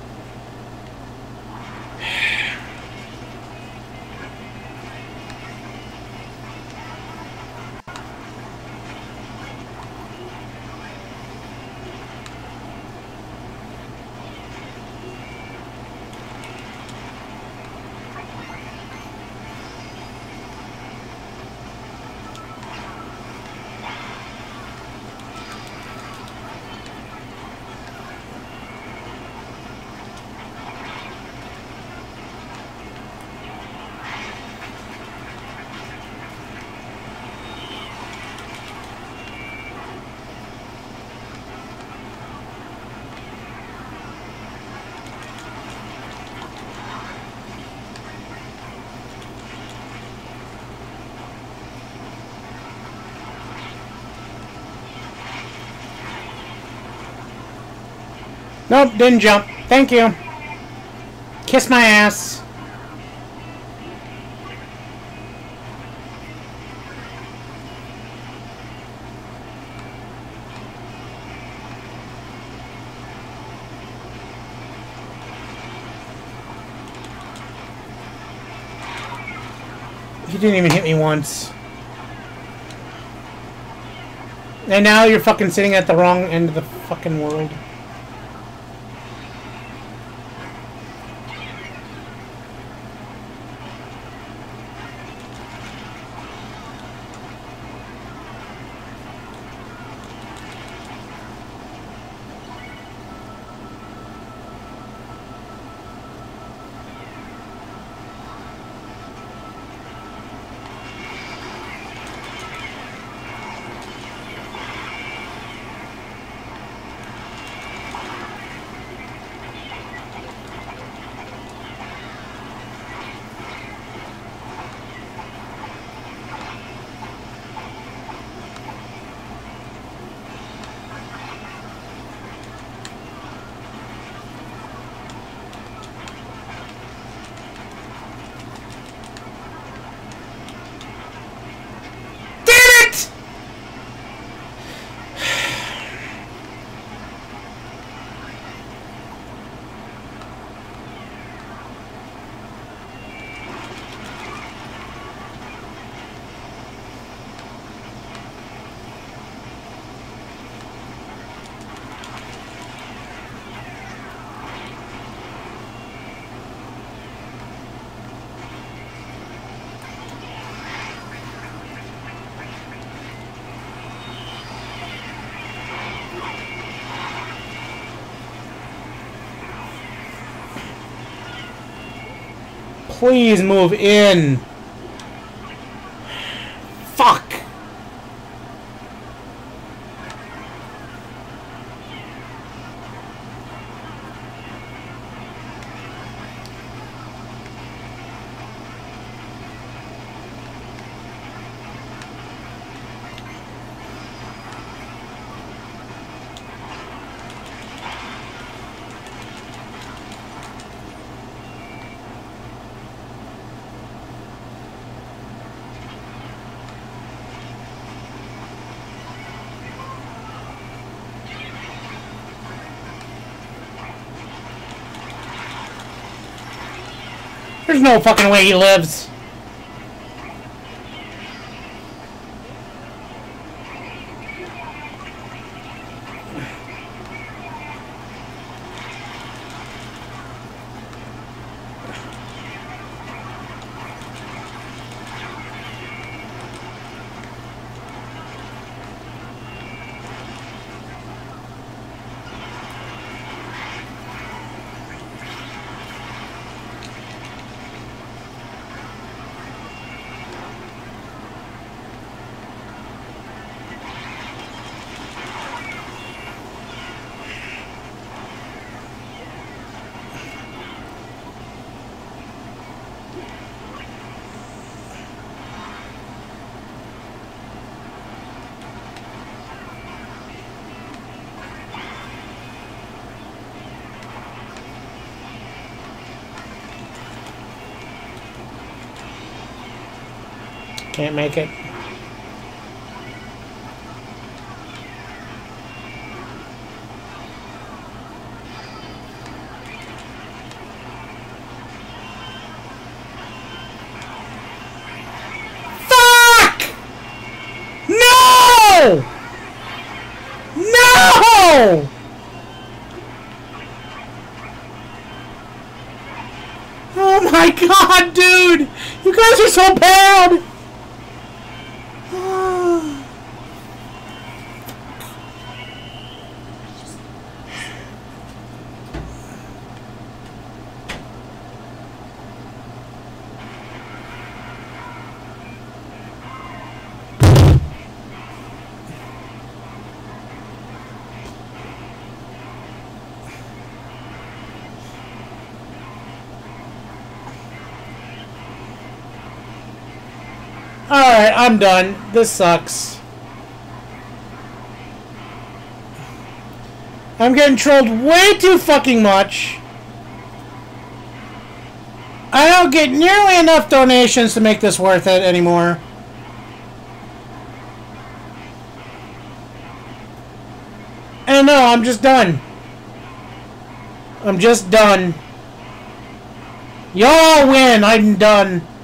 Nope, didn't jump. Thank you. Kiss my ass. You didn't even hit me once. And now you're fucking sitting at the wrong end of the fucking world. Please move in. Fuck. There's no fucking way he lives. Can't make it. Fuck! No! No! Oh my god, dude! You guys are so bad! Alright, I'm done. This sucks. I'm getting trolled way too fucking much. I don't get nearly enough donations to make this worth it anymore. And no, I'm just done. I'm just done. Y'all win. I'm done.